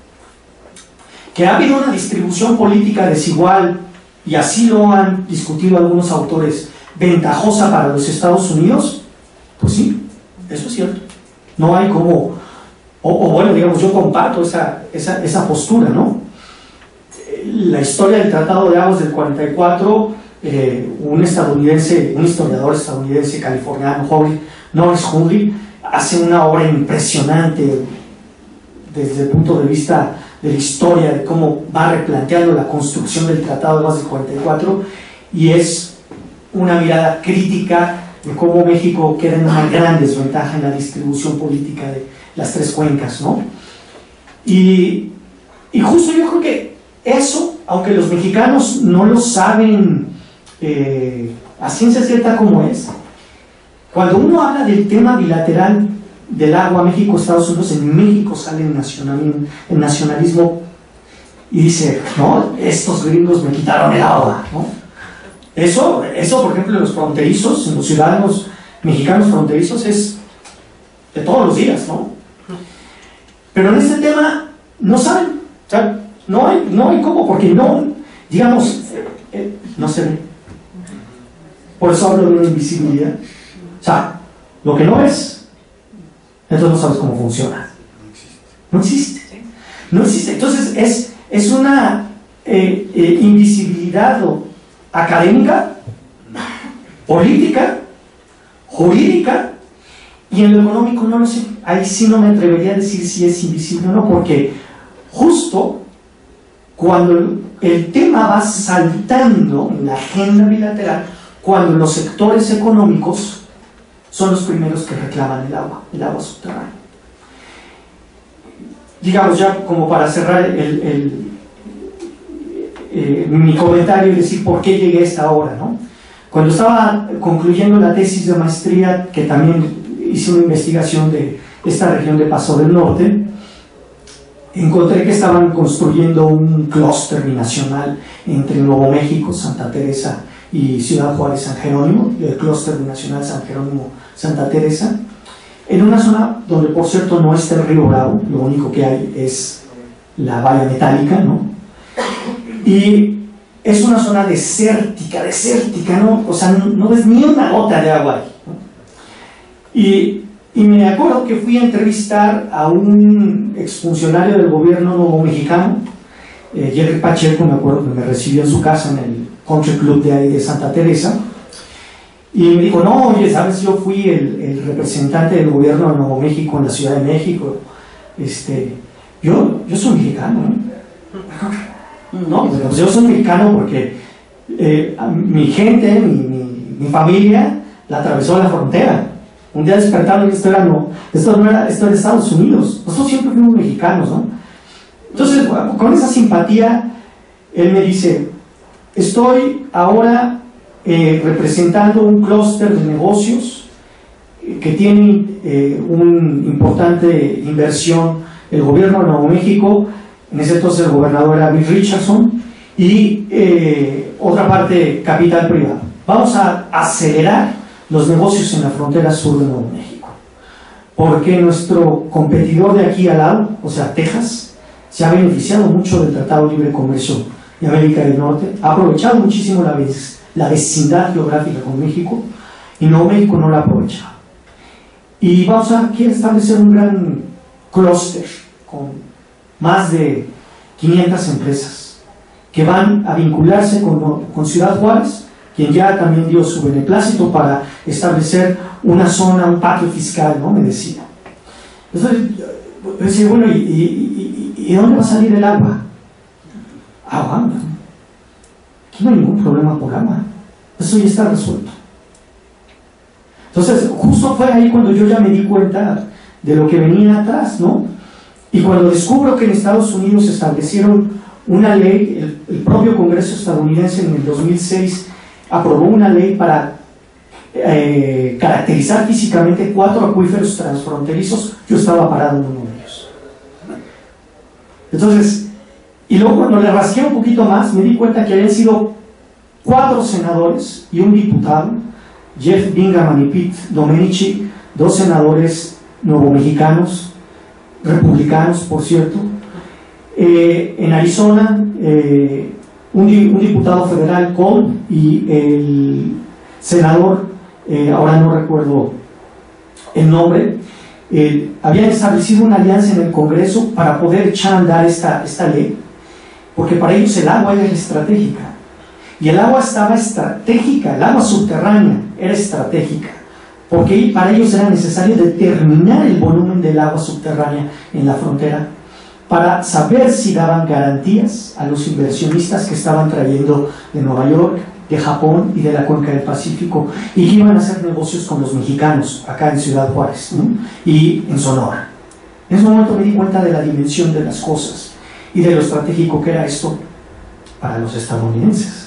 Que ha habido una distribución política desigual, y así lo han discutido algunos autores, ventajosa para los Estados Unidos, pues sí, eso es cierto. No hay como, o, o bueno, digamos, yo comparto esa, esa, esa postura, ¿no? La historia del Tratado de Aguas del cuarenta y cuatro, eh, un estadounidense, un historiador estadounidense californiano, Norris Hundley, hace una obra impresionante desde el punto de vista de la historia, de cómo va replanteando la construcción del Tratado de Aguas del cuarenta y cuatro, y es una mirada crítica de cómo México queda en una gran desventaja en la distribución política de las tres cuencas, ¿no? Y, y justo yo creo que eso, aunque los mexicanos no lo saben eh, a ciencia cierta como es, cuando uno habla del tema bilateral del agua México-Estados Unidos, en México sale el nacionalismo, el nacionalismo y dice, no, estos gringos me quitaron el agua, ¿no? Eso, eso, por ejemplo, en los fronterizos, en los ciudadanos mexicanos fronterizos, es de todos los días, ¿no? Pero en este tema no saben, o sea, no hay, no hay cómo, porque no, digamos, eh, eh, no se ve. Por eso hablo de una invisibilidad. O sea, lo que no es, entonces no sabes cómo funciona. No existe. No existe. Entonces es, es una eh, eh, invisibilidad o académica, política, jurídica, y en lo económico no lo sé. Ahí sí no me atrevería a decir si es invisible o no, porque justo cuando el, el tema va saltando en la agenda bilateral, cuando los sectores económicos son los primeros que reclaman el agua, el agua subterránea. Digamos, ya como para cerrar el, el, eh, mi comentario y decir por qué llegué a esta hora, ¿no? Cuando estaba concluyendo la tesis de maestría, que también hice una investigación de esta región de Paso del Norte, encontré que estaban construyendo un clúster binacional entre Nuevo México, Santa Teresa y Ciudad Juárez, San Jerónimo, el clúster binacional San Jerónimo, Santa Teresa, en una zona donde, por cierto, no está el río Bravo, lo único que hay es la valla metálica, ¿no? Y es una zona desértica, desértica, ¿no? O sea, no, no ves ni una gota de agua ahí, ¿no? Y, y me acuerdo que fui a entrevistar a un exfuncionario del gobierno nuevo mexicano, eh, Jerry Pacheco, me acuerdo que me recibió en su casa en el Country Club de ahí de Santa Teresa, y me dijo, no, oye, sabes, yo fui el, el representante del gobierno de Nuevo México en la Ciudad de México, este, yo, yo soy mexicano, ¿no? No, pues yo soy mexicano porque eh, mi gente, mi, mi, mi familia, la atravesó la frontera. Un día despertaron y esto era, no, esto no era, esto era Estados Unidos. Nosotros siempre fuimos mexicanos, ¿no? Entonces, con esa simpatía, él me dice, estoy ahora eh, representando un clúster de negocios eh, que tiene eh, una importante inversión el gobierno de Nuevo México. En ese entonces el gobernador era Bill Richardson, y eh, otra parte capital privado. Vamos a acelerar los negocios en la frontera sur de Nuevo México, porque nuestro competidor de aquí al lado, o sea, Texas, se ha beneficiado mucho del Tratado de Libre Comercio de América del Norte, ha aprovechado muchísimo la, vez, la vecindad geográfica con México, y Nuevo México no la ha aprovechado. Y vamos a aquí a establecer un gran clúster con más de quinientas empresas que van a vincularse con, con Ciudad Juárez, quien ya también dio su beneplácito para establecer una zona, un patio fiscal, ¿no? Me decía. Entonces, yo decía, bueno, ¿y, y, y, y dónde va a salir el agua? Agua, ¿no? Aquí no hay ningún problema por agua. Eso ya está resuelto. Entonces, justo fue ahí cuando yo ya me di cuenta de lo que venía atrás, ¿no? Y cuando descubro que en Estados Unidos establecieron una ley, el, el propio Congreso estadounidense en el dos mil seis aprobó una ley para eh, caracterizar físicamente cuatro acuíferos transfronterizos, yo estaba parado en uno de ellos. Entonces, y luego cuando le rasqué un poquito más, me di cuenta que habían sido cuatro senadores y un diputado, Jeff Bingaman y Pete Domenici, dos senadores nuevo-mexicanos, republicanos, por cierto, eh, en Arizona, eh, un, un diputado federal, Cole, y el senador, eh, ahora no recuerdo el nombre, eh, habían establecido una alianza en el Congreso para poder echar a andar esta, esta ley, porque para ellos el agua era estratégica, y el agua estaba estratégica, el agua subterránea era estratégica, porque para ellos era necesario determinar el volumen del agua subterránea en la frontera para saber si daban garantías a los inversionistas que estaban trayendo de Nueva York, de Japón y de la cuenca del Pacífico, y que iban a hacer negocios con los mexicanos acá en Ciudad Juárez, ¿no? Y en Sonora. En ese momento me di cuenta de la dimensión de las cosas y de lo estratégico que era esto para los estadounidenses,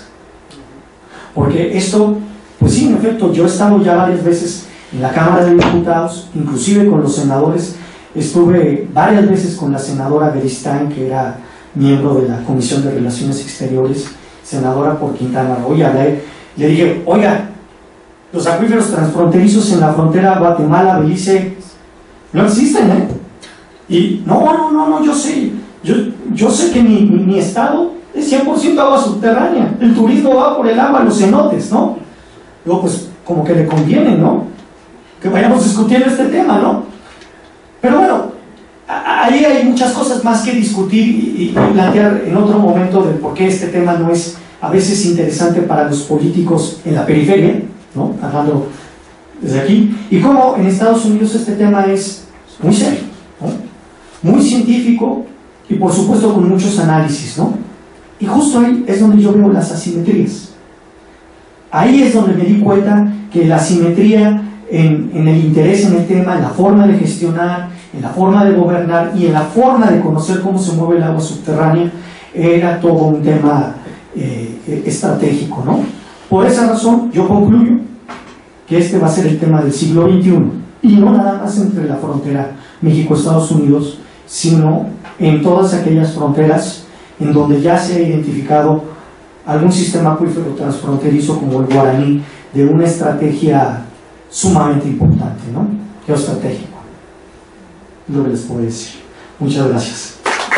porque esto, pues sí, en efecto, yo he estado ya varias veces en la Cámara de Diputados, inclusive con los senadores. Estuve varias veces con la senadora Beristain, que era miembro de la Comisión de Relaciones Exteriores, senadora por Quintana Roo. Le, le dije, oiga, los acuíferos transfronterizos en la frontera Guatemala-Belice no existen, ¿eh? Y no, no, no, no, yo sé, yo, yo sé que mi, mi, mi estado es cien por ciento agua subterránea, el turismo va por el agua, los cenotes, ¿no? Luego, pues, como que le conviene, ¿no? Que vayamos discutiendo este tema, ¿no? Pero bueno, ahí hay muchas cosas más que discutir y, y plantear en otro momento de por qué este tema no es a veces interesante para los políticos en la periferia, ¿no? Hablando desde aquí, y cómo en Estados Unidos este tema es muy serio, ¿no? Muy científico y por supuesto con muchos análisis, ¿no? Y justo ahí es donde yo veo las asimetrías. Ahí es donde me di cuenta que la asimetría en, en el interés en el tema, en la forma de gestionar, en la forma de gobernar y en la forma de conocer cómo se mueve el agua subterránea, era todo un tema eh, estratégico, ¿no? Por esa razón yo concluyo que este va a ser el tema del siglo veintiuno, y no nada más entre la frontera México-Estados Unidos, sino en todas aquellas fronteras en donde ya se ha identificado algún sistema acuífero transfronterizo como el guaraní, de una estrategia sumamente importante, ¿no? Geoestratégico. Lo que les puedo decir. Muchas gracias.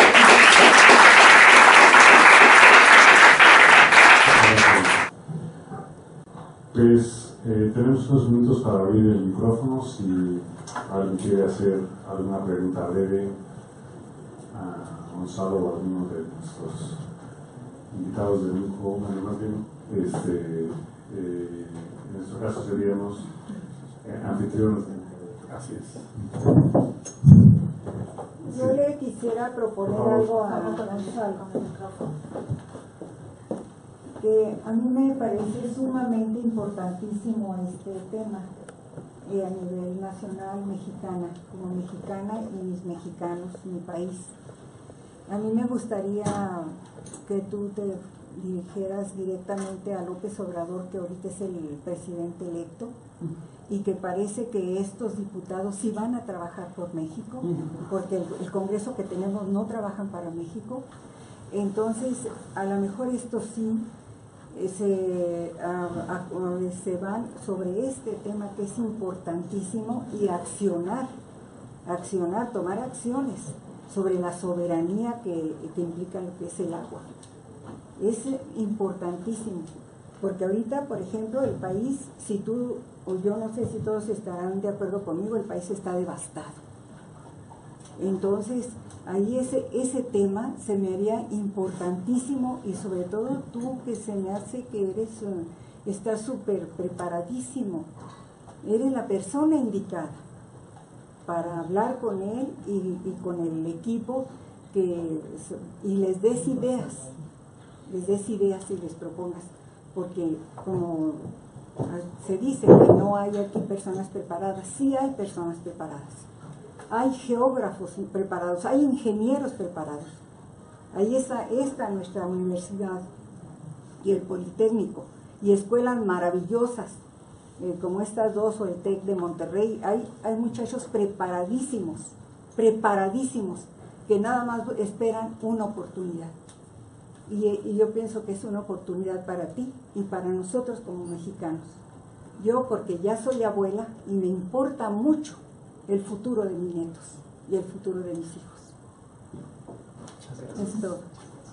Pues eh, tenemos unos minutos para abrir el micrófono si alguien quiere hacer alguna pregunta breve a Gonzalo o a alguno de nuestros invitados de lujo. Bueno, más bien, este, eh, en nuestro caso seríamos eh, anfitriones. Así es. Yo le quisiera proponer algo a Gonzalo, que a mí me parece sumamente importantísimo este tema eh, a nivel nacional, mexicana, como mexicana y mis mexicanos, mi país. A mí me gustaría que tú te dirigieras directamente a López Obrador, que ahorita es el presidente electo, y que parece que estos diputados sí van a trabajar por México, porque el, el Congreso que tenemos no trabajan para México. Entonces, a lo mejor estos sí eh, se, a, a, se van sobre este tema que es importantísimo, y accionar, accionar, tomar acciones sobre la soberanía que, que implica lo que es el agua. Es importantísimo, porque ahorita, por ejemplo, el país, si tú, o yo no sé si todos estarán de acuerdo conmigo, el país está devastado. Entonces, ahí ese, ese tema se me haría importantísimo, y sobre todo tú, que se me hace que eres, uh, estás súper preparadísimo, eres la persona indicada para hablar con él y, y con el equipo, que, y les des ideas, les des ideas y les propongas, porque como se dice que no hay aquí personas preparadas, sí hay personas preparadas, hay geógrafos preparados, hay ingenieros preparados. Ahí está, está nuestra universidad y el Politécnico, y escuelas maravillosas, eh, como estas dos, o el TEC de Monterrey. Hay, hay muchachos preparadísimos, preparadísimos, que nada más esperan una oportunidad. Y, y yo pienso que es una oportunidad para ti y para nosotros como mexicanos. Yo, porque ya soy abuela y me importa mucho el futuro de mis nietos y el futuro de mis hijos. Muchas gracias. Es todo.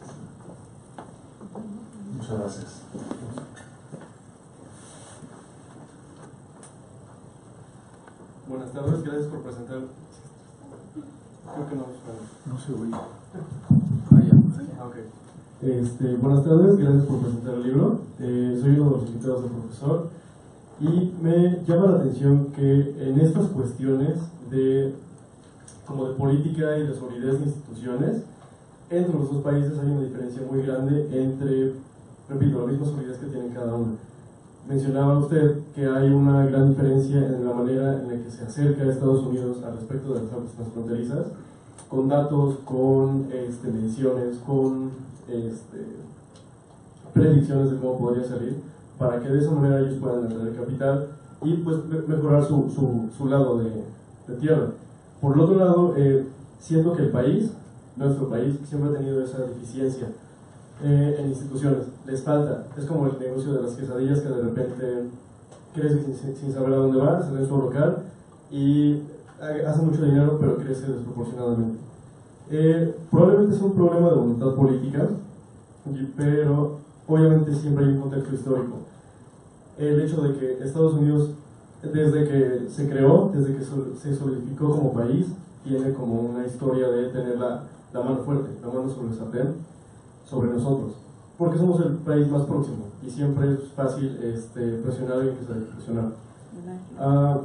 Muchas gracias. Buenas tardes, gracias por presentar. Creo que no. No se oye. Ah, ok. Este, buenas tardes, gracias por presentar el libro. Eh, soy uno de los invitados del profesor, y me llama la atención que en estas cuestiones de, como de política y de solidez de instituciones, entre los dos países hay una diferencia muy grande entre, repito, la misma solidez que tienen cada uno. Mencionaba usted que hay una gran diferencia en la manera en la que se acerca a Estados Unidos al respecto de las aguas transfronterizas, con datos, con este, mediciones, con este, predicciones de cómo podría salir, para que de esa manera ellos puedan atraer capital y pues mejorar su, su, su lado de, de tierra. Por el otro lado, eh, siento que el país, nuestro país, siempre ha tenido esa deficiencia eh, en instituciones. Les falta, es como el negocio de las quesadillas, que de repente crece sin, sin saber a dónde va, se ve su local y hace mucho dinero, pero crece desproporcionadamente. Eh, probablemente es un problema de voluntad política, pero obviamente siempre hay un contexto histórico. El hecho de que Estados Unidos, desde que se creó, desde que se solidificó como país, tiene como una historia de tener la, la mano fuerte, la mano sobre el sartén, sobre nosotros, porque somos el país más próximo y siempre es fácil este, presionar a alguien que se debe presionar. Uh,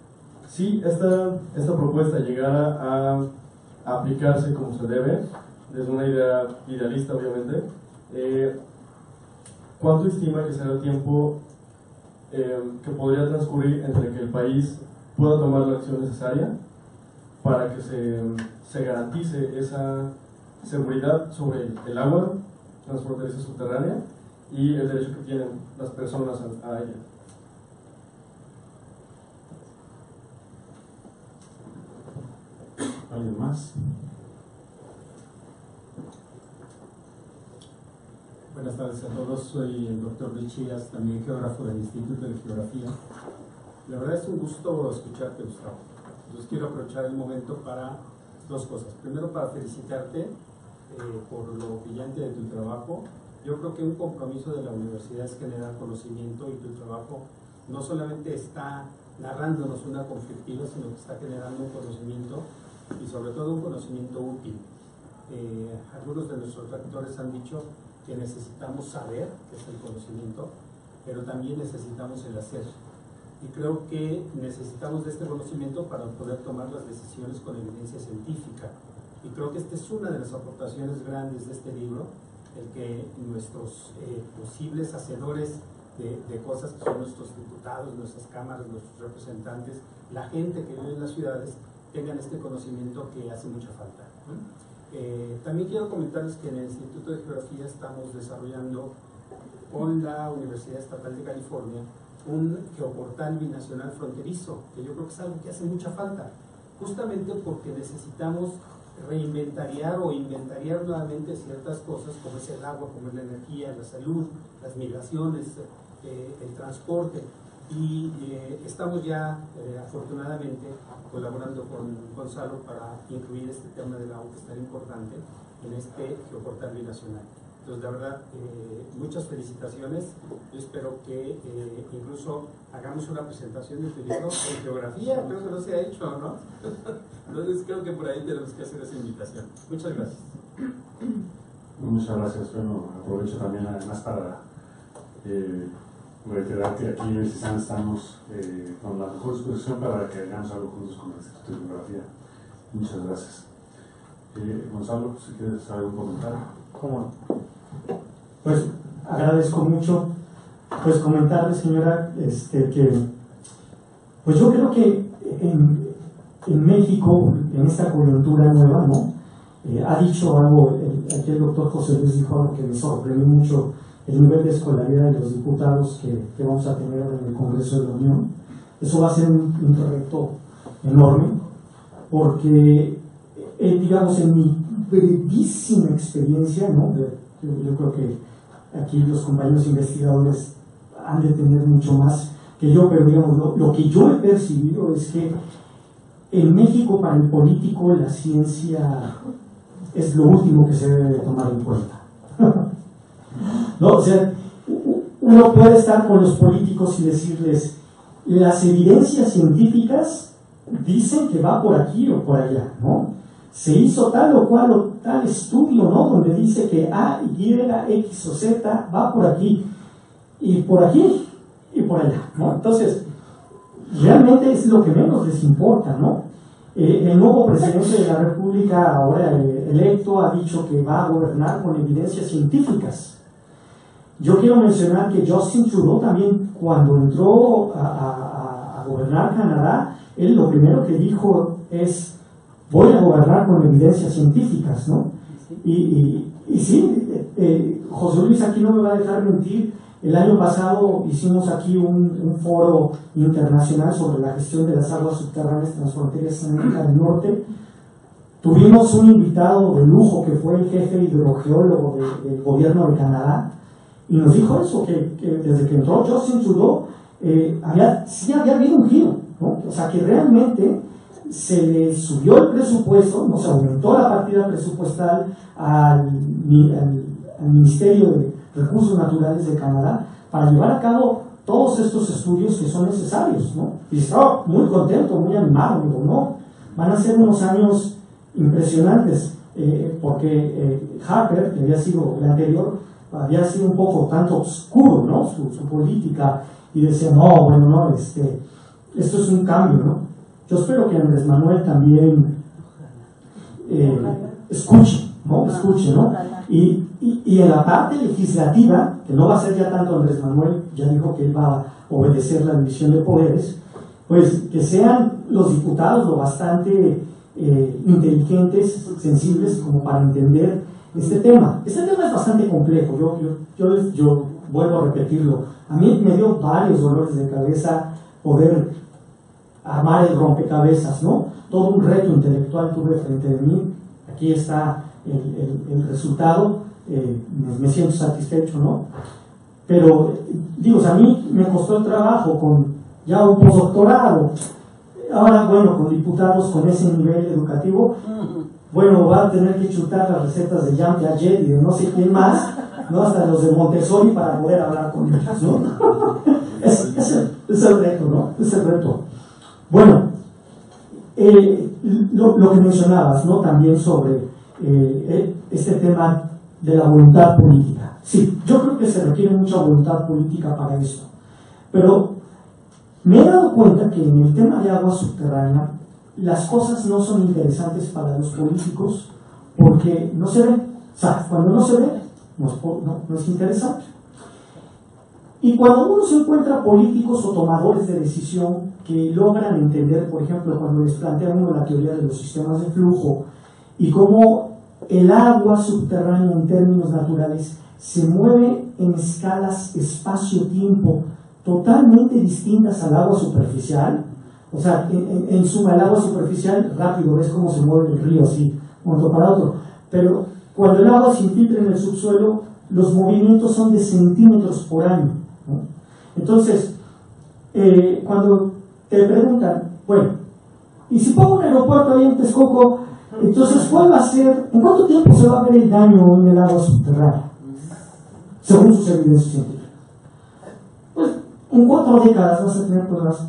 si esta, esta propuesta llegara a, a aplicarse como se debe, desde una idea idealista obviamente, eh, ¿cuánto estima que será el tiempo eh, que podría transcurrir entre que el país pueda tomar la acción necesaria para que se, se garantice esa seguridad sobre el agua transfronteriza subterránea y el derecho que tienen las personas a, a ella? ¿Alguien más? Buenas tardes a todos, soy el doctor Luis Chías, también geógrafo del Instituto de Geografía. La verdad es un gusto escucharte, Gustavo. Entonces quiero aprovechar el momento para dos cosas. Primero, para felicitarte eh, por lo brillante de tu trabajo. Yo creo que un compromiso de la universidad es generar conocimiento, y tu trabajo no solamente está narrándonos una conflictiva, sino que está generando un conocimiento y sobre todo un conocimiento útil. Eh, algunos de nuestros rectores han dicho que necesitamos saber, que es el conocimiento, pero también necesitamos el hacer. Y creo que necesitamos de este conocimiento para poder tomar las decisiones con evidencia científica. Y creo que esta es una de las aportaciones grandes de este libro, el que nuestros eh, posibles hacedores de, de cosas que son nuestros diputados, nuestras cámaras, nuestros representantes, la gente que vive en las ciudades, tengan este conocimiento que hace mucha falta, ¿no? Eh, también quiero comentarles que en el Instituto de Geografía estamos desarrollando con la Universidad Estatal de California un geoportal binacional fronterizo, que yo creo que es algo que hace mucha falta, justamente porque necesitamos reinventariar o inventariar nuevamente ciertas cosas, como es el agua, como es la energía, la salud, las migraciones, eh, el transporte. Y eh, estamos ya, eh, afortunadamente, colaborando con Gonzalo para incluir este tema del agua, que es tan importante, en este geoportal binacional. Entonces, la verdad, eh, muchas felicitaciones. Yo espero que eh, incluso hagamos una presentación de tu libro en geografía. Creo que no se ha hecho, ¿no? Entonces, creo que por ahí tenemos que hacer esa invitación. Muchas gracias. Muchas gracias. Bueno, aprovecho también además para eh, reiterar que aquí en el CISAN estamos eh, con la mejor disposición para que hagamos algo juntos con el Instituto de Geografía. Muchas gracias. Eh, Gonzalo, si quieres hacer algún comentario. ¿Cómo? Pues agradezco mucho pues comentarle, señora, este, que pues yo creo que en, en México, en esta coyuntura nueva, ¿no? Eh, ha dicho algo, el, aquí el doctor José Luis dijo algo que me sorprendió mucho, el nivel de escolaridad de los diputados que, que vamos a tener en el Congreso de la Unión. Eso va a ser un, un reto enorme, porque eh, digamos, en mi brevísima experiencia, ¿no? De, yo, yo creo que aquí los compañeros investigadores han de tener mucho más que yo, pero digamos, lo, lo que yo he percibido es que en México, para el político, la ciencia es lo último que se debe tomar en cuenta. ¿No? O sea, uno puede estar con los políticos y decirles, las evidencias científicas dicen que va por aquí o por allá, ¿no? Se hizo tal o cual o tal estudio, ¿no? Donde dice que A, Y, X o Z va por aquí, y por aquí, y por allá, ¿no? Entonces, realmente es lo que menos les importa, ¿no? Eh, el nuevo presidente de la República, ahora eh, electo, ha dicho que va a gobernar con evidencias científicas. Yo quiero mencionar que Justin Trudeau también, cuando entró a, a, a gobernar Canadá, él lo primero que dijo es: voy a gobernar con evidencias científicas, ¿no? Y, y, y sí, eh, José Luis aquí no me va a dejar mentir. El año pasado hicimos aquí un, un foro internacional sobre la gestión de las aguas subterráneas transfronterizas en América del Norte. Tuvimos un invitado de lujo que fue el jefe hidrogeólogo de, del gobierno de Canadá, y nos dijo eso, que, que desde que entró Justin Trudeau eh, había, sí había habido un giro, ¿no? O sea, que realmente se le subió el presupuesto, ¿no? Se aumentó la partida presupuestal al, al, al Ministerio de Recursos Naturales de Canadá para llevar a cabo todos estos estudios que son necesarios, ¿no? Y estaba muy contento, muy animado, digo, no, van a ser unos años impresionantes, eh, porque eh, Harper, que había sido el anterior, había sido un poco tanto oscuro, ¿no? Su, su política, y decía, no, bueno, no, este, esto es un cambio, ¿no? Yo espero que Andrés Manuel también eh, escuche, ¿no? Escuche, ¿no? Y, y, y en la parte legislativa, que no va a ser ya tanto Andrés Manuel, ya dijo que él va a obedecer la división de poderes, pues que sean los diputados lo bastante eh, inteligentes, sensibles, como para entender este tema. Este tema es bastante complejo, yo, yo, yo, yo vuelvo a repetirlo. A mí me dio varios dolores de cabeza poder armar el rompecabezas, ¿no? Todo un reto intelectual tuve frente de mí. Aquí está el, el, el resultado, eh, me, me siento satisfecho, ¿no? Pero, digo, o sea, a mí me costó el trabajo con ya un postdoctorado. Ahora, bueno, con diputados con ese nivel educativo, bueno, va a tener que chutar las recetas de Jean Piaget y de no sé quién más, ¿no? Hasta los de Montessori para poder hablar con ellos, ¿no? es, es, el, es el reto, ¿no? Es el reto. Bueno, eh, lo, lo que mencionabas, ¿no? También sobre eh, este tema de la voluntad política. Sí, yo creo que se requiere mucha voluntad política para esto. Pero me he dado cuenta que en el tema de agua subterránea las cosas no son interesantes para los políticos porque no se ven. O sea, cuando no se ve, no es, no, no es interesante. Y cuando uno se encuentra políticos o tomadores de decisión que logran entender, por ejemplo, cuando les plantea uno la teoría de los sistemas de flujo y cómo el agua subterránea en términos naturales se mueve en escalas espacio-tiempo totalmente distintas al agua superficial. O sea, en, en, en suma, el agua superficial rápido, ves cómo se mueve el río así, un otro para otro. Pero cuando el agua se infiltra en el subsuelo, los movimientos son de centímetros por año, ¿no? Entonces, eh, cuando te preguntan, bueno, y si pongo un aeropuerto ahí en Texcoco, entonces, ¿cuál va a ser, en cuánto tiempo se va a ver el daño en el agua subterránea? Según sus evidencias científicas. Pues, en cuatro décadas vas a tener pruebas.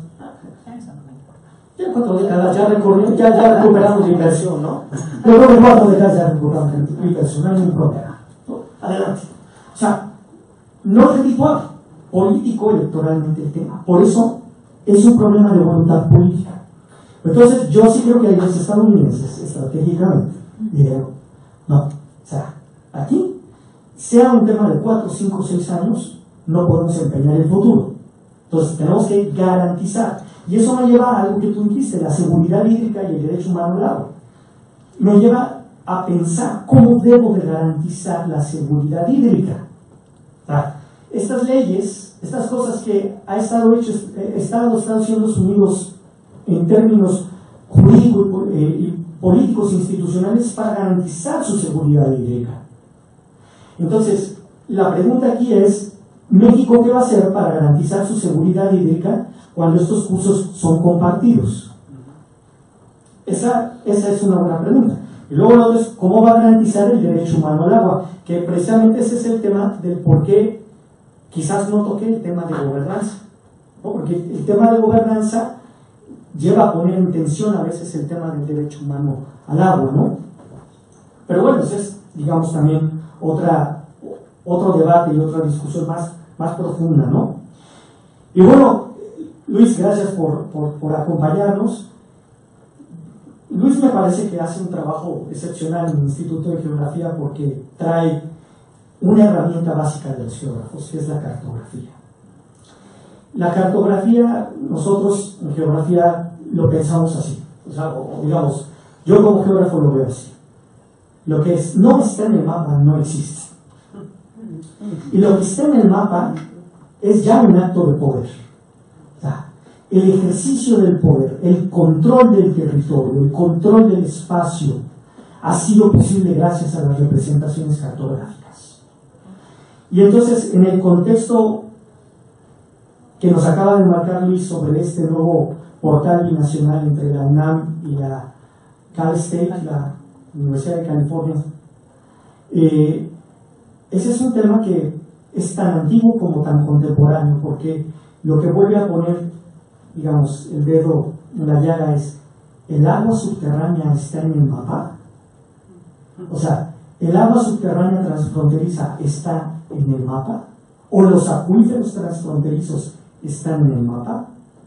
Ya en cuatro décadas ya, recorrimos, ya, ya recuperamos la inversión, ¿no? Yo creo que en cuatro décadas ya recuperamos la inversión, no hay ningún problema, ¿no? Adelante. O sea, no es redituable, político electoralmente el tema. Por eso es un problema de voluntad política. Entonces, yo sí creo que los estadounidenses, estratégicamente, dijeron, no, o sea, aquí, sea un tema de cuatro, cinco, seis años, no podemos empeñar el futuro. Entonces, tenemos que garantizar. Y eso me lleva a algo que tú dijiste, la seguridad hídrica y el derecho humano al agua. Me lleva a pensar cómo debo de garantizar la seguridad hídrica. O sea, estas leyes, estas cosas que ha estado hecho, eh, estado Estados Unidos en términos jurídicos eh, y políticos institucionales para garantizar su seguridad hídrica. Entonces, la pregunta aquí es, ¿México qué va a hacer para garantizar su seguridad hídrica cuando estos cursos son compartidos? Esa, esa es una buena pregunta. Y luego lo otro es, ¿cómo va a garantizar el derecho humano al agua? Que precisamente ese es el tema del por qué quizás no toqué el tema de gobernanza, ¿no? Porque el tema de gobernanza lleva a poner en tensión a veces el tema del derecho humano al agua, ¿no? Pero bueno, ese es, digamos, también otra, otro debate y otra discusión más, más profunda, ¿no? Y bueno, Luis, gracias por, por, por acompañarnos. Luis me parece que hace un trabajo excepcional en el Instituto de Geografía porque trae una herramienta básica de los geógrafos, que es la cartografía. La cartografía, nosotros en geografía lo pensamos así, o sea, o, digamos, yo como geógrafo lo veo así. Lo que es, no está en el mapa no existe. Y lo que está en el mapa es ya un acto de poder. O sea, el ejercicio del poder, el control del territorio, el control del espacio, ha sido posible gracias a las representaciones cartográficas. Y entonces, en el contexto que nos acaba de marcar Luis sobre este nuevo portal binacional entre la UNAM y la Cal State, la Universidad de California, eh, ese es un tema que es tan antiguo como tan contemporáneo, porque lo que vuelve a poner, digamos, el dedo en la llaga es, ¿el agua subterránea está en el mapa? O sea, ¿el agua subterránea transfronteriza está en el mapa? ¿O los acuíferos transfronterizos están en el mapa?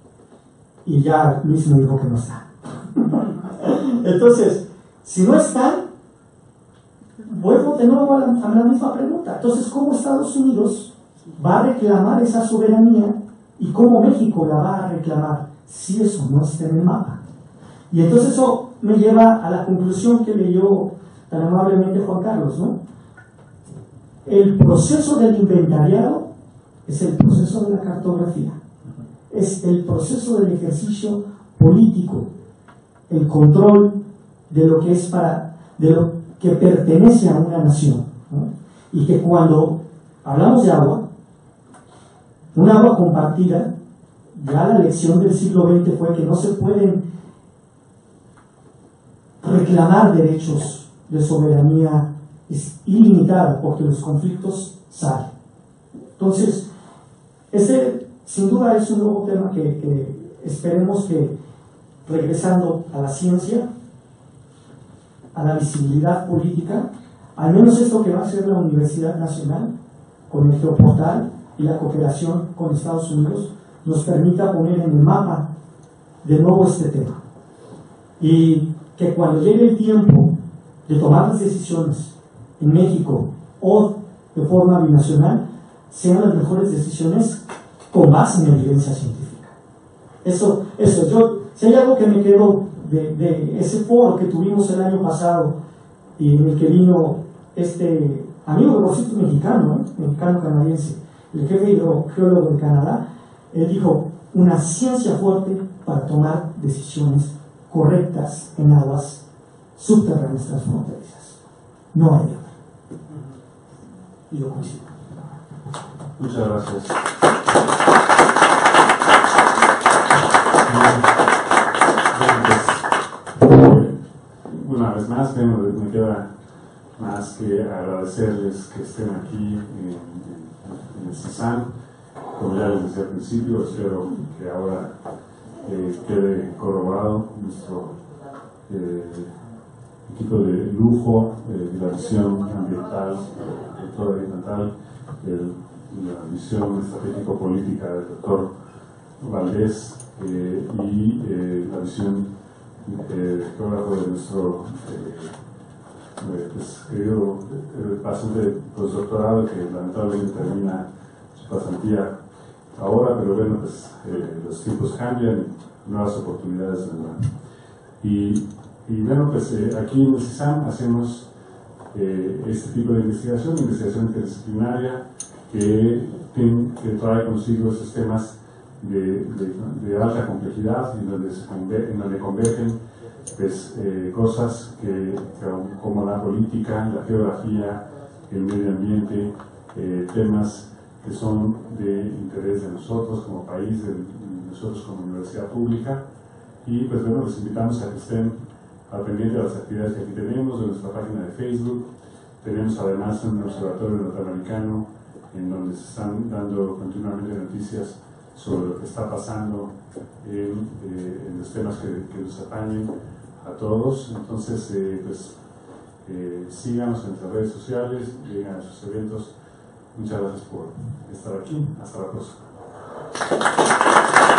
Y ya Luis me dijo que no está. Entonces, si no están, vuelvo de nuevo a la, a la misma pregunta. Entonces, ¿cómo Estados Unidos va a reclamar esa soberanía y cómo México la va a reclamar si eso no está en el mapa? Y entonces eso me lleva a la conclusión que leyó tan amablemente Juan Carlos, ¿no? El proceso del inventariado es el proceso de la cartografía, es el proceso del ejercicio político, el control de lo que es para, de lo que pertenece a una nación, ¿no? Y que cuando hablamos de agua, un agua compartida, ya la lección del siglo veinte fue que no se pueden reclamar derechos de soberanía ilimitada porque los conflictos salen. Entonces, este sin duda es un nuevo tema que, que esperemos que, regresando a la ciencia, a la visibilidad política, al menos esto que va a hacer la Universidad Nacional con el Geoportal y la cooperación con Estados Unidos, nos permita poner en el mapa de nuevo este tema. Y que cuando llegue el tiempo de tomar las decisiones en México o de forma binacional, sean las mejores decisiones con base en evidencia científica. Eso, eso, yo, si hay algo que me quedo de, de ese foro que tuvimos el año pasado y en el que vino este amigo de por cierto mexicano, ¿eh? mexicano-canadiense, el jefe hidrogeólogo de Canadá, él dijo, una ciencia fuerte para tomar decisiones correctas en aguas subterráneas transfronterizas. No hay otra. Y yo coincido. Muchas gracias. Una vez más, bueno, me queda más que agradecerles que estén aquí en, en, en el CISAM. Como ya les decía al principio, espero que ahora eh, quede corroborado nuestro eh, equipo de lujo, eh, la visión ambiental, del doctor ambiental, el, la visión estratégico-política del doctor Valdés eh, y eh, la visión eh, geógrafo de nuestro eh, pues, querido eh, paciente postdoctorado que lamentablemente termina su pasantía ahora, pero bueno, pues eh, los tiempos cambian, nuevas oportunidades vendrán. Y, y bueno, pues eh, aquí en el CISAM hacemos eh, este tipo de investigación, investigación interdisciplinaria que, que trae consigo esos temas de, de, de alta complejidad y en donde, se conver, en donde convergen pues, eh, cosas que, que, como la política, la geografía, el medio ambiente, eh, temas que son de interés de nosotros como país, de nosotros como universidad pública. Y pues bueno, les invitamos a que estén al pendiente de las actividades que aquí tenemos, de nuestra página de Facebook. Tenemos además un observatorio norteamericano en donde se están dando continuamente noticias sobre lo que está pasando en, eh, en los temas que, que nos atañen a todos. Entonces, eh, pues eh, síganos en nuestras redes sociales, lleguen a sus eventos. Muchas gracias por estar aquí. Hasta la próxima.